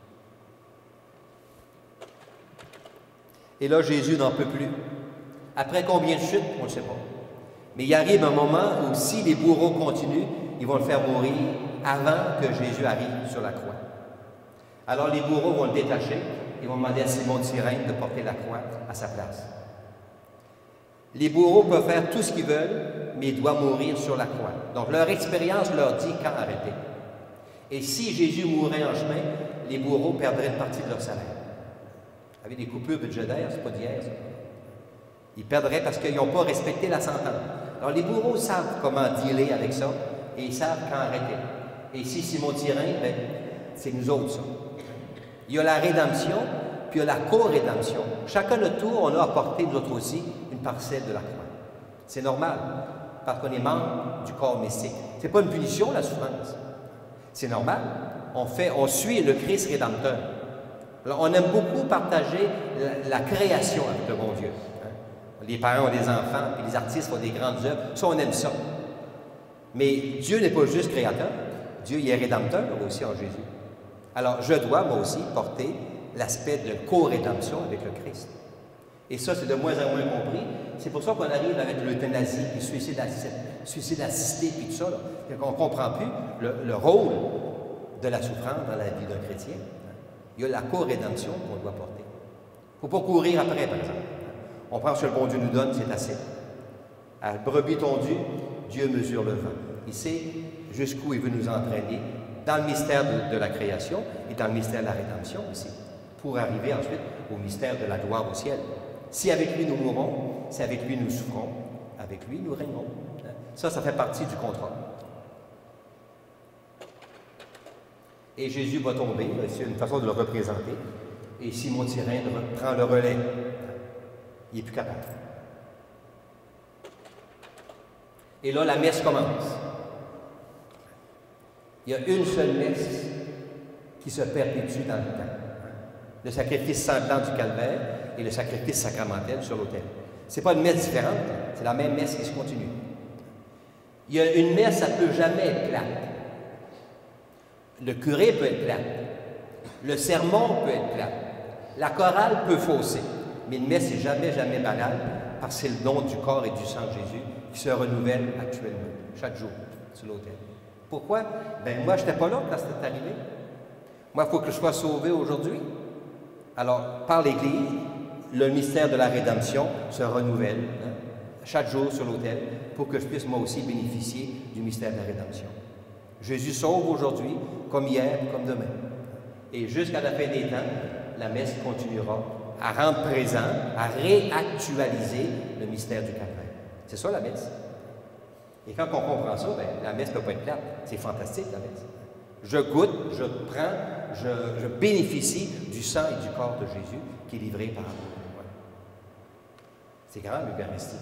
Et là, Jésus n'en peut plus. Après combien de chutes, on ne sait pas. Mais il arrive un moment où si les bourreaux continuent, ils vont le faire mourir avant que Jésus arrive sur la croix. Alors les bourreaux vont le détacher et vont demander à Simon de Cyrène de porter la croix à sa place. Les bourreaux peuvent faire tout ce qu'ils veulent, mais ils doivent mourir sur la croix. Donc leur expérience leur dit quand arrêter. Et si Jésus mourait en chemin, les bourreaux perdraient une partie de leur salaire. Avec des coupures budgétaires, c'est pas d'hier, ça. Ils perdraient parce qu'ils n'ont pas respecté la sentence. Alors les bourreaux savent comment dealer avec ça et ils savent quand arrêter. Et ici, Simon de Cyrène, ben, c'est nous autres, ça. Il y a la rédemption, puis il y a la co-rédemption. Chacun notre tour, on a apporté, nous autres aussi, une parcelle de la croix. C'est normal, parce qu'on est membre du corps mystique. Ce n'est pas une punition, la souffrance. C'est normal. On, fait, on suit le Christ rédempteur. Alors, on aime beaucoup partager la, la création avec le bon Dieu. Hein? Les parents ont des enfants, puis les artistes font des grandes œuvres. Ça, on aime ça. Mais Dieu n'est pas juste créateur. Dieu, il est rédempteur aussi en Jésus. Alors, je dois, moi aussi, porter l'aspect de co-rédemption avec le Christ. Et ça, c'est de moins en moins compris. C'est pour ça qu'on arrive avec l'euthanasie, puis le suicide assisté, suicide assisté, puis tout ça. On ne comprend plus le, le rôle de la souffrance dans la vie d'un chrétien. Il y a la co-rédemption qu'on doit porter. Il ne faut pas courir après, par exemple. On prend ce que le bon Dieu nous donne, c'est assez. À brebis tondue, Dieu mesure le vent. Il sait jusqu'où il veut nous entraîner dans le mystère de, de la création et dans le mystère de la rédemption aussi, pour arriver ensuite au mystère de la gloire au ciel. Si avec lui nous mourons, si avec lui nous souffrons, avec lui nous régnons. Ça, ça fait partie du contrat. Et Jésus va tomber, c'est une façon de le représenter, et Simon de Cyrène prend le relais. Il n'est plus capable. Et là, la messe commence. Il y a une seule messe qui se perpétue dans le temps. Le sacrifice sanglant du calvaire et le sacrifice sacramentel sur l'autel. Ce n'est pas une messe différente, c'est la même messe qui se continue. Il y a une messe, ça ne peut jamais être plate. Le curé peut être plate. Le sermon peut être plate. La chorale peut fausser. Mais une messe n'est jamais, jamais banale parce que c'est le don du corps et du sang de Jésus qui se renouvelle actuellement, chaque jour, sur l'autel. Pourquoi? Bien, moi, je n'étais pas là quand c'est arrivé. Moi, il faut que je sois sauvé aujourd'hui. Alors, par l'Église, le mystère de la rédemption se renouvelle hein, chaque jour sur l'autel pour que je puisse moi aussi bénéficier du mystère de la rédemption. Jésus sauve aujourd'hui, comme hier, comme demain. Et jusqu'à la fin des temps, la messe continuera à rendre présent, à réactualiser le mystère du calvaire. C'est ça la messe. Et quand on comprend ça, bien, la messe ne peut pas être plate. C'est fantastique, la messe. Je goûte, je prends, je, je bénéficie du sang et du corps de Jésus qui est livré par moi. C'est grand, l'Eucharistie.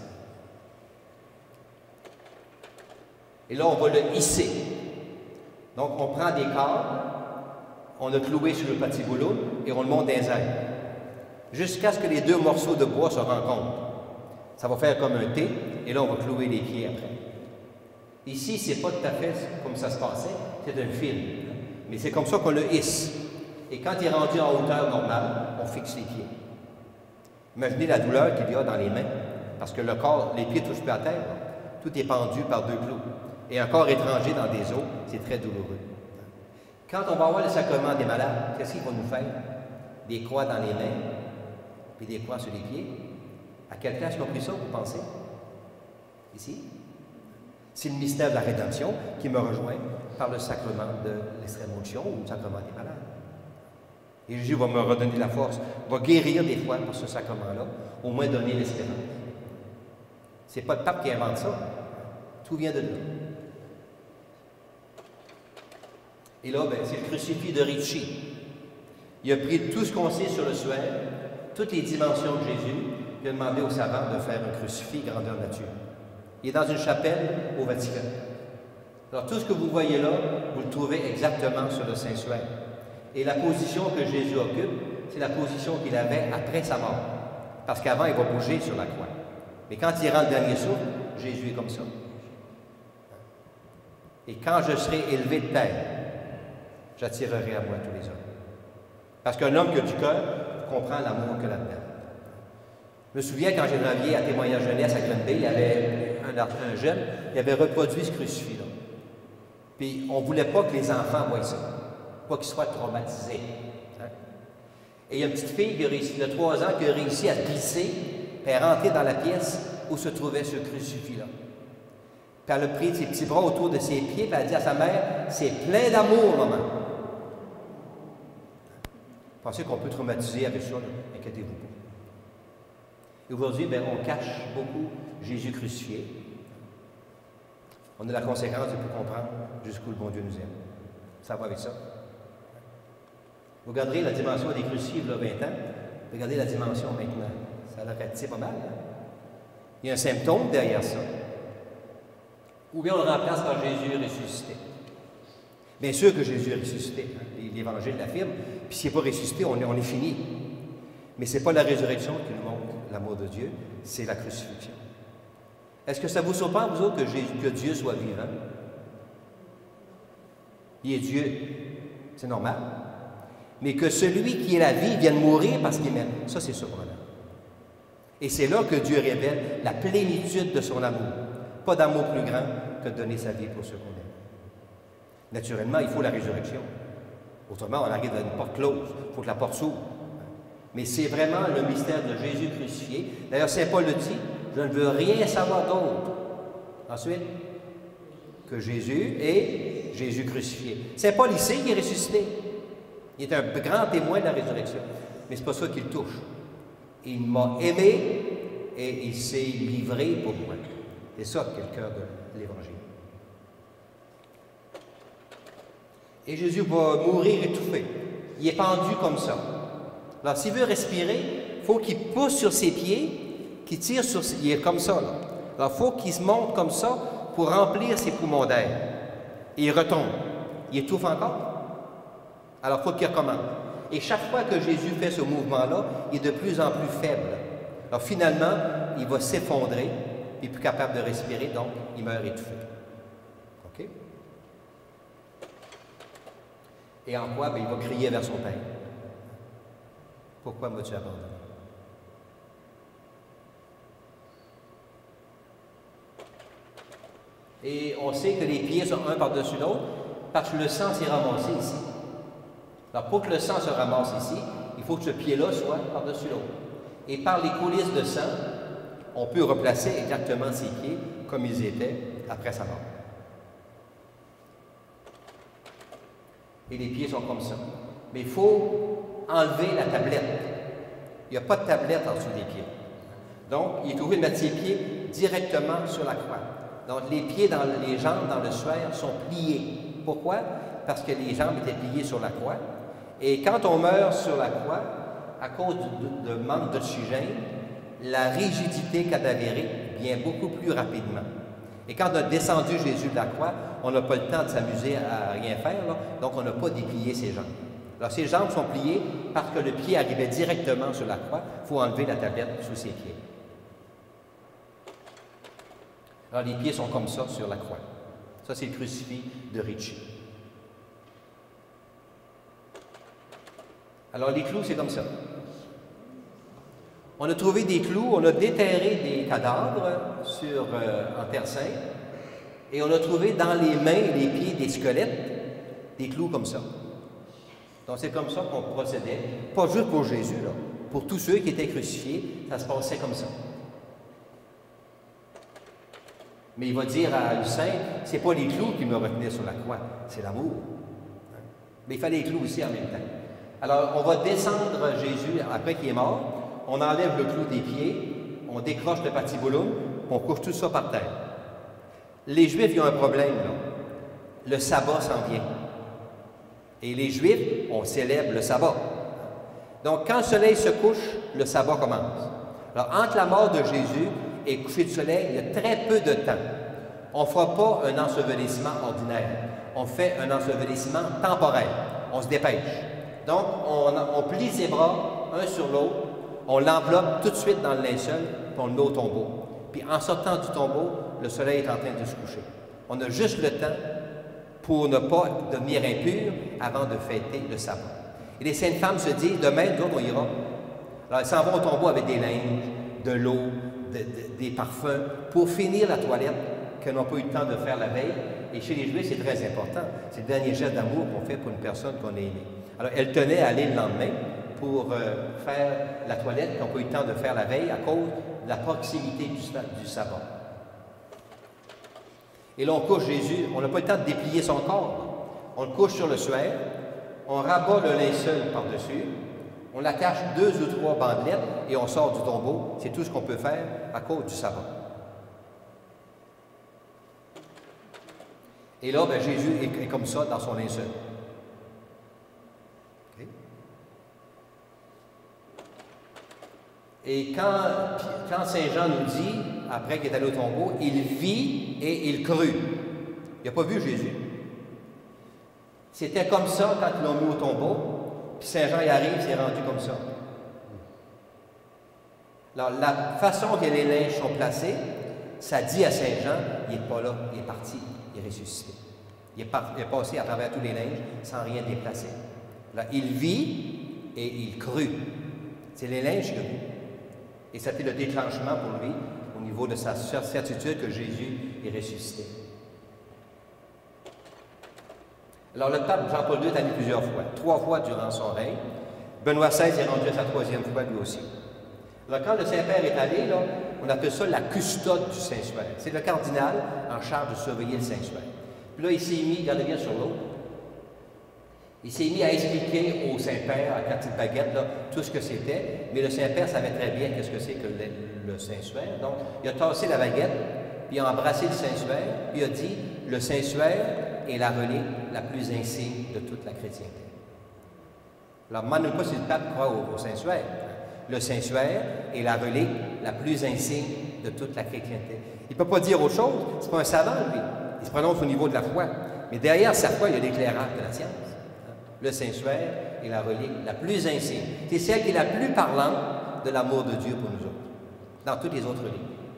Et là, on va le hisser. Donc, on prend des cordes, on a cloué sur le patibouloune et on le monte dans les airs. Jusqu'à ce que les deux morceaux de bois se rencontrent. Ça va faire comme un T, et là, on va clouer les pieds après. Ici, ce n'est pas tout à fait comme ça se passait, c'est un fil. Mais c'est comme ça qu'on le hisse. Et quand il est rendu en hauteur normale, on fixe les pieds. Imaginez la douleur qu'il y a dans les mains, parce que le corps, les pieds ne touchent plus à terre. Tout est pendu par deux clous. Et un corps étranger dans des os, c'est très douloureux. Quand on va avoir le sacrement des malades, qu'est-ce qu'ils vont nous faire? Des croix dans les mains, puis des croix sur les pieds. À quelle place ils ont pris ça, vous pensez? Ici? C'est le mystère de la rédemption qui me rejoint par le sacrement de l'extrême onction ou le sacrement des malades. Et Jésus va me redonner la force, va guérir des fois par ce sacrement-là, au moins donner l'espérance. Ce n'est pas le pape qui invente ça. Tout vient de là. Et là, ben, c'est le crucifix de Ricci. Il a pris tout ce qu'on sait sur le suaire, toutes les dimensions de Jésus, il a demandé aux savants de faire un crucifix grandeur nature. Il est dans une chapelle au Vatican. Alors, tout ce que vous voyez là, vous le trouvez exactement sur le Saint-Suaire. Et la position que Jésus occupe, c'est la position qu'il avait après sa mort. Parce qu'avant, il va bouger sur la croix. Mais quand il rend le dernier souffle, Jésus est comme ça. Et quand je serai élevé de terre, j'attirerai à moi tous les hommes. Parce qu'un homme qui a du cœur comprend l'amour que là-dedans. Je me souviens quand j'ai travaillé à Témoignage Jeunesse à Granby, il y avait un, un jeune, il avait reproduit ce crucifix-là. Puis on ne voulait pas que les enfants voient ça, pas qu'ils soient traumatisés. Hein? Et il y a une petite fille qui a réussi, de trois ans qui a réussi à glisser, puis elle est rentrée dans la pièce où se trouvait ce crucifix-là. Puis elle a pris ses petits bras autour de ses pieds, puis elle a dit à sa mère, c'est plein d'amour, maman. Pensez qu'on peut traumatiser avec ça, inquiétez-vous pas. Et aujourd'hui, ben, on cache beaucoup Jésus crucifié. On a la conséquence de pouvoir comprendre jusqu'où le bon Dieu nous aime. Ça va avec ça. Vous regarderez la dimension des crucifix il y a vingt ans, regardez la dimension maintenant. Ça l'a ratissé pas mal. Hein? Il y a un symptôme derrière ça. Ou bien on le remplace par Jésus ressuscité. Bien sûr que Jésus est ressuscité. Hein? L'Évangile l'affirme. Puis s'il n'est pas ressuscité, on est, on est fini. Mais ce n'est pas la résurrection qui nous montre l'amour de Dieu, c'est la crucifixion. Est-ce que ça vous surprend, vous autres, que, Jésus, que Dieu soit vivant? Il est Dieu. C'est normal. Mais que celui qui est la vie vienne mourir parce qu'il m'aime, ça c'est surprenant. Et c'est là que Dieu révèle la plénitude de son amour. Pas d'amour plus grand que de donner sa vie pour ceux qu'on aime. Naturellement, il faut la résurrection. Autrement, on arrive à une porte close. Il faut que la porte s'ouvre. Mais c'est vraiment le mystère de Jésus crucifié. D'ailleurs, Saint Paul le dit, je ne veux rien savoir d'autre. Ensuite, que Jésus est Jésus crucifié. Saint Paul, il sait qu'il est ressuscité. Il est un grand témoin de la résurrection. Mais ce n'est pas ça qui le touche. Il m'a aimé et il s'est livré pour moi. C'est ça qui est le cœur de l'Évangile. Et Jésus va mourir étouffé. Il est pendu comme ça. Alors, s'il veut respirer, il faut qu'il pousse sur ses pieds, qu'il tire sur ses... Il est comme ça, là. Alors, il faut qu'il se monte comme ça pour remplir ses poumons d'air. Et il retombe. Il étouffe encore. Alors, il faut qu'il recommence. Et chaque fois que Jésus fait ce mouvement-là, il est de plus en plus faible. Alors, finalement, il va s'effondrer, puis il n'est plus capable de respirer, donc il meurt étouffé. OK? Et en quoi? Bien, il va crier vers son Père. Pourquoi m'as-tu abandonné? Et on sait que les pieds sont un par-dessus l'autre parce que le sang s'est ramassé ici. Alors, pour que le sang se ramasse ici, il faut que ce pied-là soit par-dessus l'autre. Et par les coulisses de sang, on peut replacer exactement ces pieds comme ils étaient après sa mort. Et les pieds sont comme ça. Mais il faut enlever la tablette. Il n'y a pas de tablette en dessous des pieds. Donc, il est obligé de mettre ses pieds directement sur la croix. Donc, les pieds, dans les jambes dans le suaire sont pliés. Pourquoi? Parce que les jambes étaient pliées sur la croix. Et quand on meurt sur la croix, à cause de, de manque d'oxygène, la rigidité cadavérique vient beaucoup plus rapidement. Et quand on a descendu Jésus de la croix, on n'a pas le temps de s'amuser à rien faire, là, donc on n'a pas déplié ses jambes. Alors, ses jambes sont pliées parce que le pied arrivait directement sur la croix. Il faut enlever la tablette sous ses pieds. Alors, les pieds sont comme ça sur la croix. Ça, c'est le crucifix de Ricci. Alors, les clous, c'est comme ça. On a trouvé des clous, on a déterré des cadavres sur, euh, en Terre Sainte, et on a trouvé dans les mains et les pieds des squelettes des clous comme ça. Donc, c'est comme ça qu'on procédait, pas juste pour Jésus, là, pour tous ceux qui étaient crucifiés, ça se passait comme ça. Mais il va dire à Lucien, c'est pas les clous qui me retenaient sur la croix, c'est l'amour. Mais il fallait les clous aussi en même temps. Alors, on va descendre Jésus après qu'il est mort, on enlève le clou des pieds, on décroche le patibulum, on couche tout ça par terre. Les Juifs, ils ont un problème, là. Le sabbat s'en vient. Et les Juifs, on célèbre le sabbat. Donc, quand le soleil se couche, le sabbat commence. Alors, entre la mort de Jésus et le coucher du soleil, il y a très peu de temps. On ne fera pas un ensevelissement ordinaire. On fait un ensevelissement temporaire. On se dépêche. Donc, on, on plie ses bras, un sur l'autre, on l'enveloppe tout de suite dans le linceul, puis on le met au tombeau. Puis, en sortant du tombeau, le soleil est en train de se coucher. On a juste le temps pour ne pas devenir impur avant de fêter le sabbat. Et les saintes femmes se disent, demain, nous autres, on ira. Alors, elles s'en vont au tombeau avec des linges, de l'eau, de, de, des parfums, pour finir la toilette qu'elles n'ont pas eu le temps de faire la veille. Et chez les Juifs, c'est très important. C'est le dernier geste d'amour qu'on fait pour une personne qu'on a aimée. Alors, elles tenaient à aller le lendemain pour euh, faire la toilette qu'elles n'ont pas eu le temps de faire la veille à cause de la proximité du, du sabbat. Et là, on couche Jésus. On n'a pas le temps de déplier son corps. On le couche sur le suaire. On rabat le linceul par-dessus. On l'attache deux ou trois bandelettes et on sort du tombeau. C'est tout ce qu'on peut faire à cause du sabbat. Et là, bien, Jésus est, est comme ça dans son linceul. Okay. Et quand, quand Saint Jean nous dit, après qu'il est allé au tombeau, il vit et il crut. Il n'a pas vu Jésus. C'était comme ça quand ils l'ont mis au tombeau, puis Saint Jean y arrive, c'est rendu comme ça. Alors, la façon que les linges sont placés, ça dit à Saint Jean, il n'est pas là, il est parti, il est ressuscité. Il est, par, il est passé à travers tous les linges sans rien déplacer. Là, il vit et il crut. C'est les linges qu'il a vus. Et c'était le déclenchement pour lui au niveau de sa certitude que Jésus est ressuscité. Alors, le pape Jean-Paul deux est allé plusieurs fois, trois fois durant son règne. Benoît seize est rendu à sa troisième fois, lui aussi. Alors, quand le Saint-Père est allé, là, on appelle ça la custode du Saint-Suaire. C'est le cardinal en charge de surveiller le Saint-Suaire. Puis là, il s'est mis, regardez bien sur l'autre, il s'est mis à expliquer au Saint-Père, à la petite baguette, là, tout ce que c'était. Mais le Saint-Père savait très bien qu'est-ce que c'est que le, le Saint-Suaire. Donc, il a tassé la baguette, puis il a embrassé le Saint-Suaire, puis il a dit, le Saint-Suaire est la relique la plus insigne de toute la chrétienté. Alors, ne demande pas si le pape croit au, au Saint-Suaire. Le Saint-Suaire est la relique la plus insigne de toute la chrétienté. Il ne peut pas dire autre chose. Ce n'est pas un savant, lui. Il se prononce au niveau de la foi. Mais derrière sa foi, il y a l'éclairage de la science. Le Saint-Suaire est la relique la plus insigne. C'est celle qui est la plus parlante de l'amour de Dieu pour nous autres, dans toutes les autres reliques.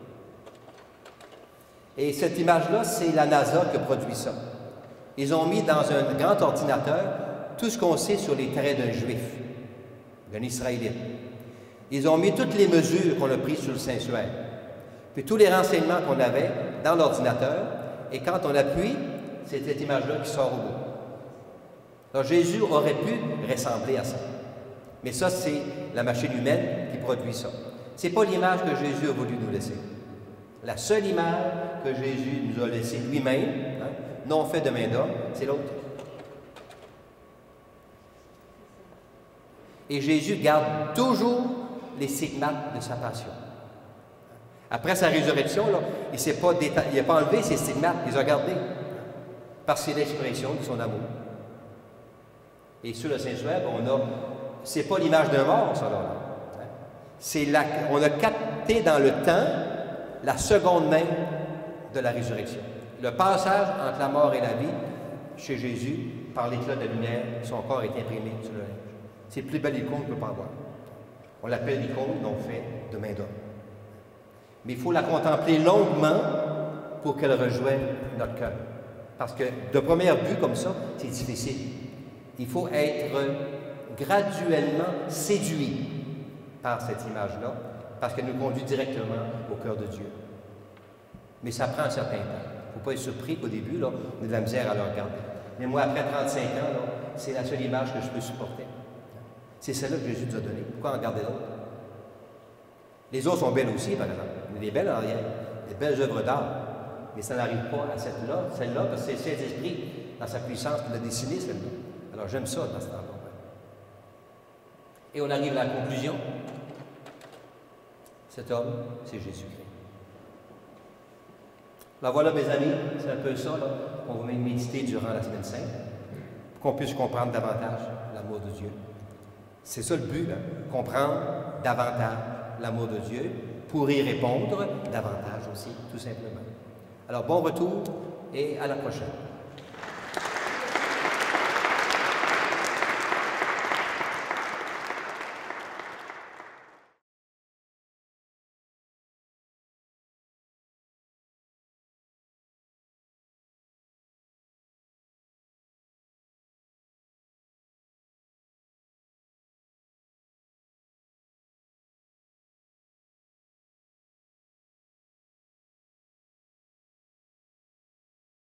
Et cette image-là, c'est la NASA qui a produit ça. Ils ont mis dans un grand ordinateur tout ce qu'on sait sur les traits d'un Juif, d'un Israélite. Ils ont mis toutes les mesures qu'on a prises sur le Saint-Suaire, puis tous les renseignements qu'on avait dans l'ordinateur, et quand on appuie, c'est cette image-là qui sort au bout. Alors Jésus aurait pu ressembler à ça. Mais ça, c'est la machine humaine qui produit ça. Ce n'est pas l'image que Jésus a voulu nous laisser. La seule image que Jésus nous a laissée lui-même, hein, non fait de main d'homme, c'est l'autre. Et Jésus garde toujours les stigmates de sa passion. Après sa résurrection, là, il n'a pas, pas enlevé ses stigmates, il les a gardés. Parce que c'est l'expression de son amour. Et sur le Saint-Suaire, on a, c'est pas l'image d'un mort, ça, là. C'est la, on a capté dans le temps la seconde même de la résurrection. Le passage entre la mort et la vie, chez Jésus, par l'éclat de la lumière, son corps est imprimé sur le linge. C'est le plus belle icône qu'on ne peut pas avoir. On l'appelle l'icône non faite de main d'homme. Mais il faut la contempler longuement pour qu'elle rejoigne notre cœur. Parce que de première vue comme ça, c'est difficile. Il faut être graduellement séduit par cette image-là, parce qu'elle nous conduit directement au cœur de Dieu. Mais ça prend un certain temps. Il ne faut pas être surpris qu'au début, là, on a de la misère à le regarder. Mais moi, après trente-cinq ans, c'est la seule image que je peux supporter. C'est celle-là que Jésus nous a donnée. Pourquoi en garder d'autres? Les autres sont belles aussi, par exemple. Il y a des belles en rien, des belles œuvres d'art. Mais ça n'arrive pas à cette-là, celle-là, parce que c'est le Saint-Esprit, dans sa puissance, qui l'a dessinée, celle-là. Alors j'aime ça dans ce temps-là. Et on arrive à la conclusion. Cet homme, c'est Jésus-Christ. Alors voilà, mes amis, c'est un peu ça qu'on va méditer durant la semaine sainte, pour qu'on puisse comprendre davantage l'amour de Dieu. C'est ça le but, hein? Comprendre davantage l'amour de Dieu, pour y répondre davantage aussi, tout simplement. Alors, bon retour et à la prochaine.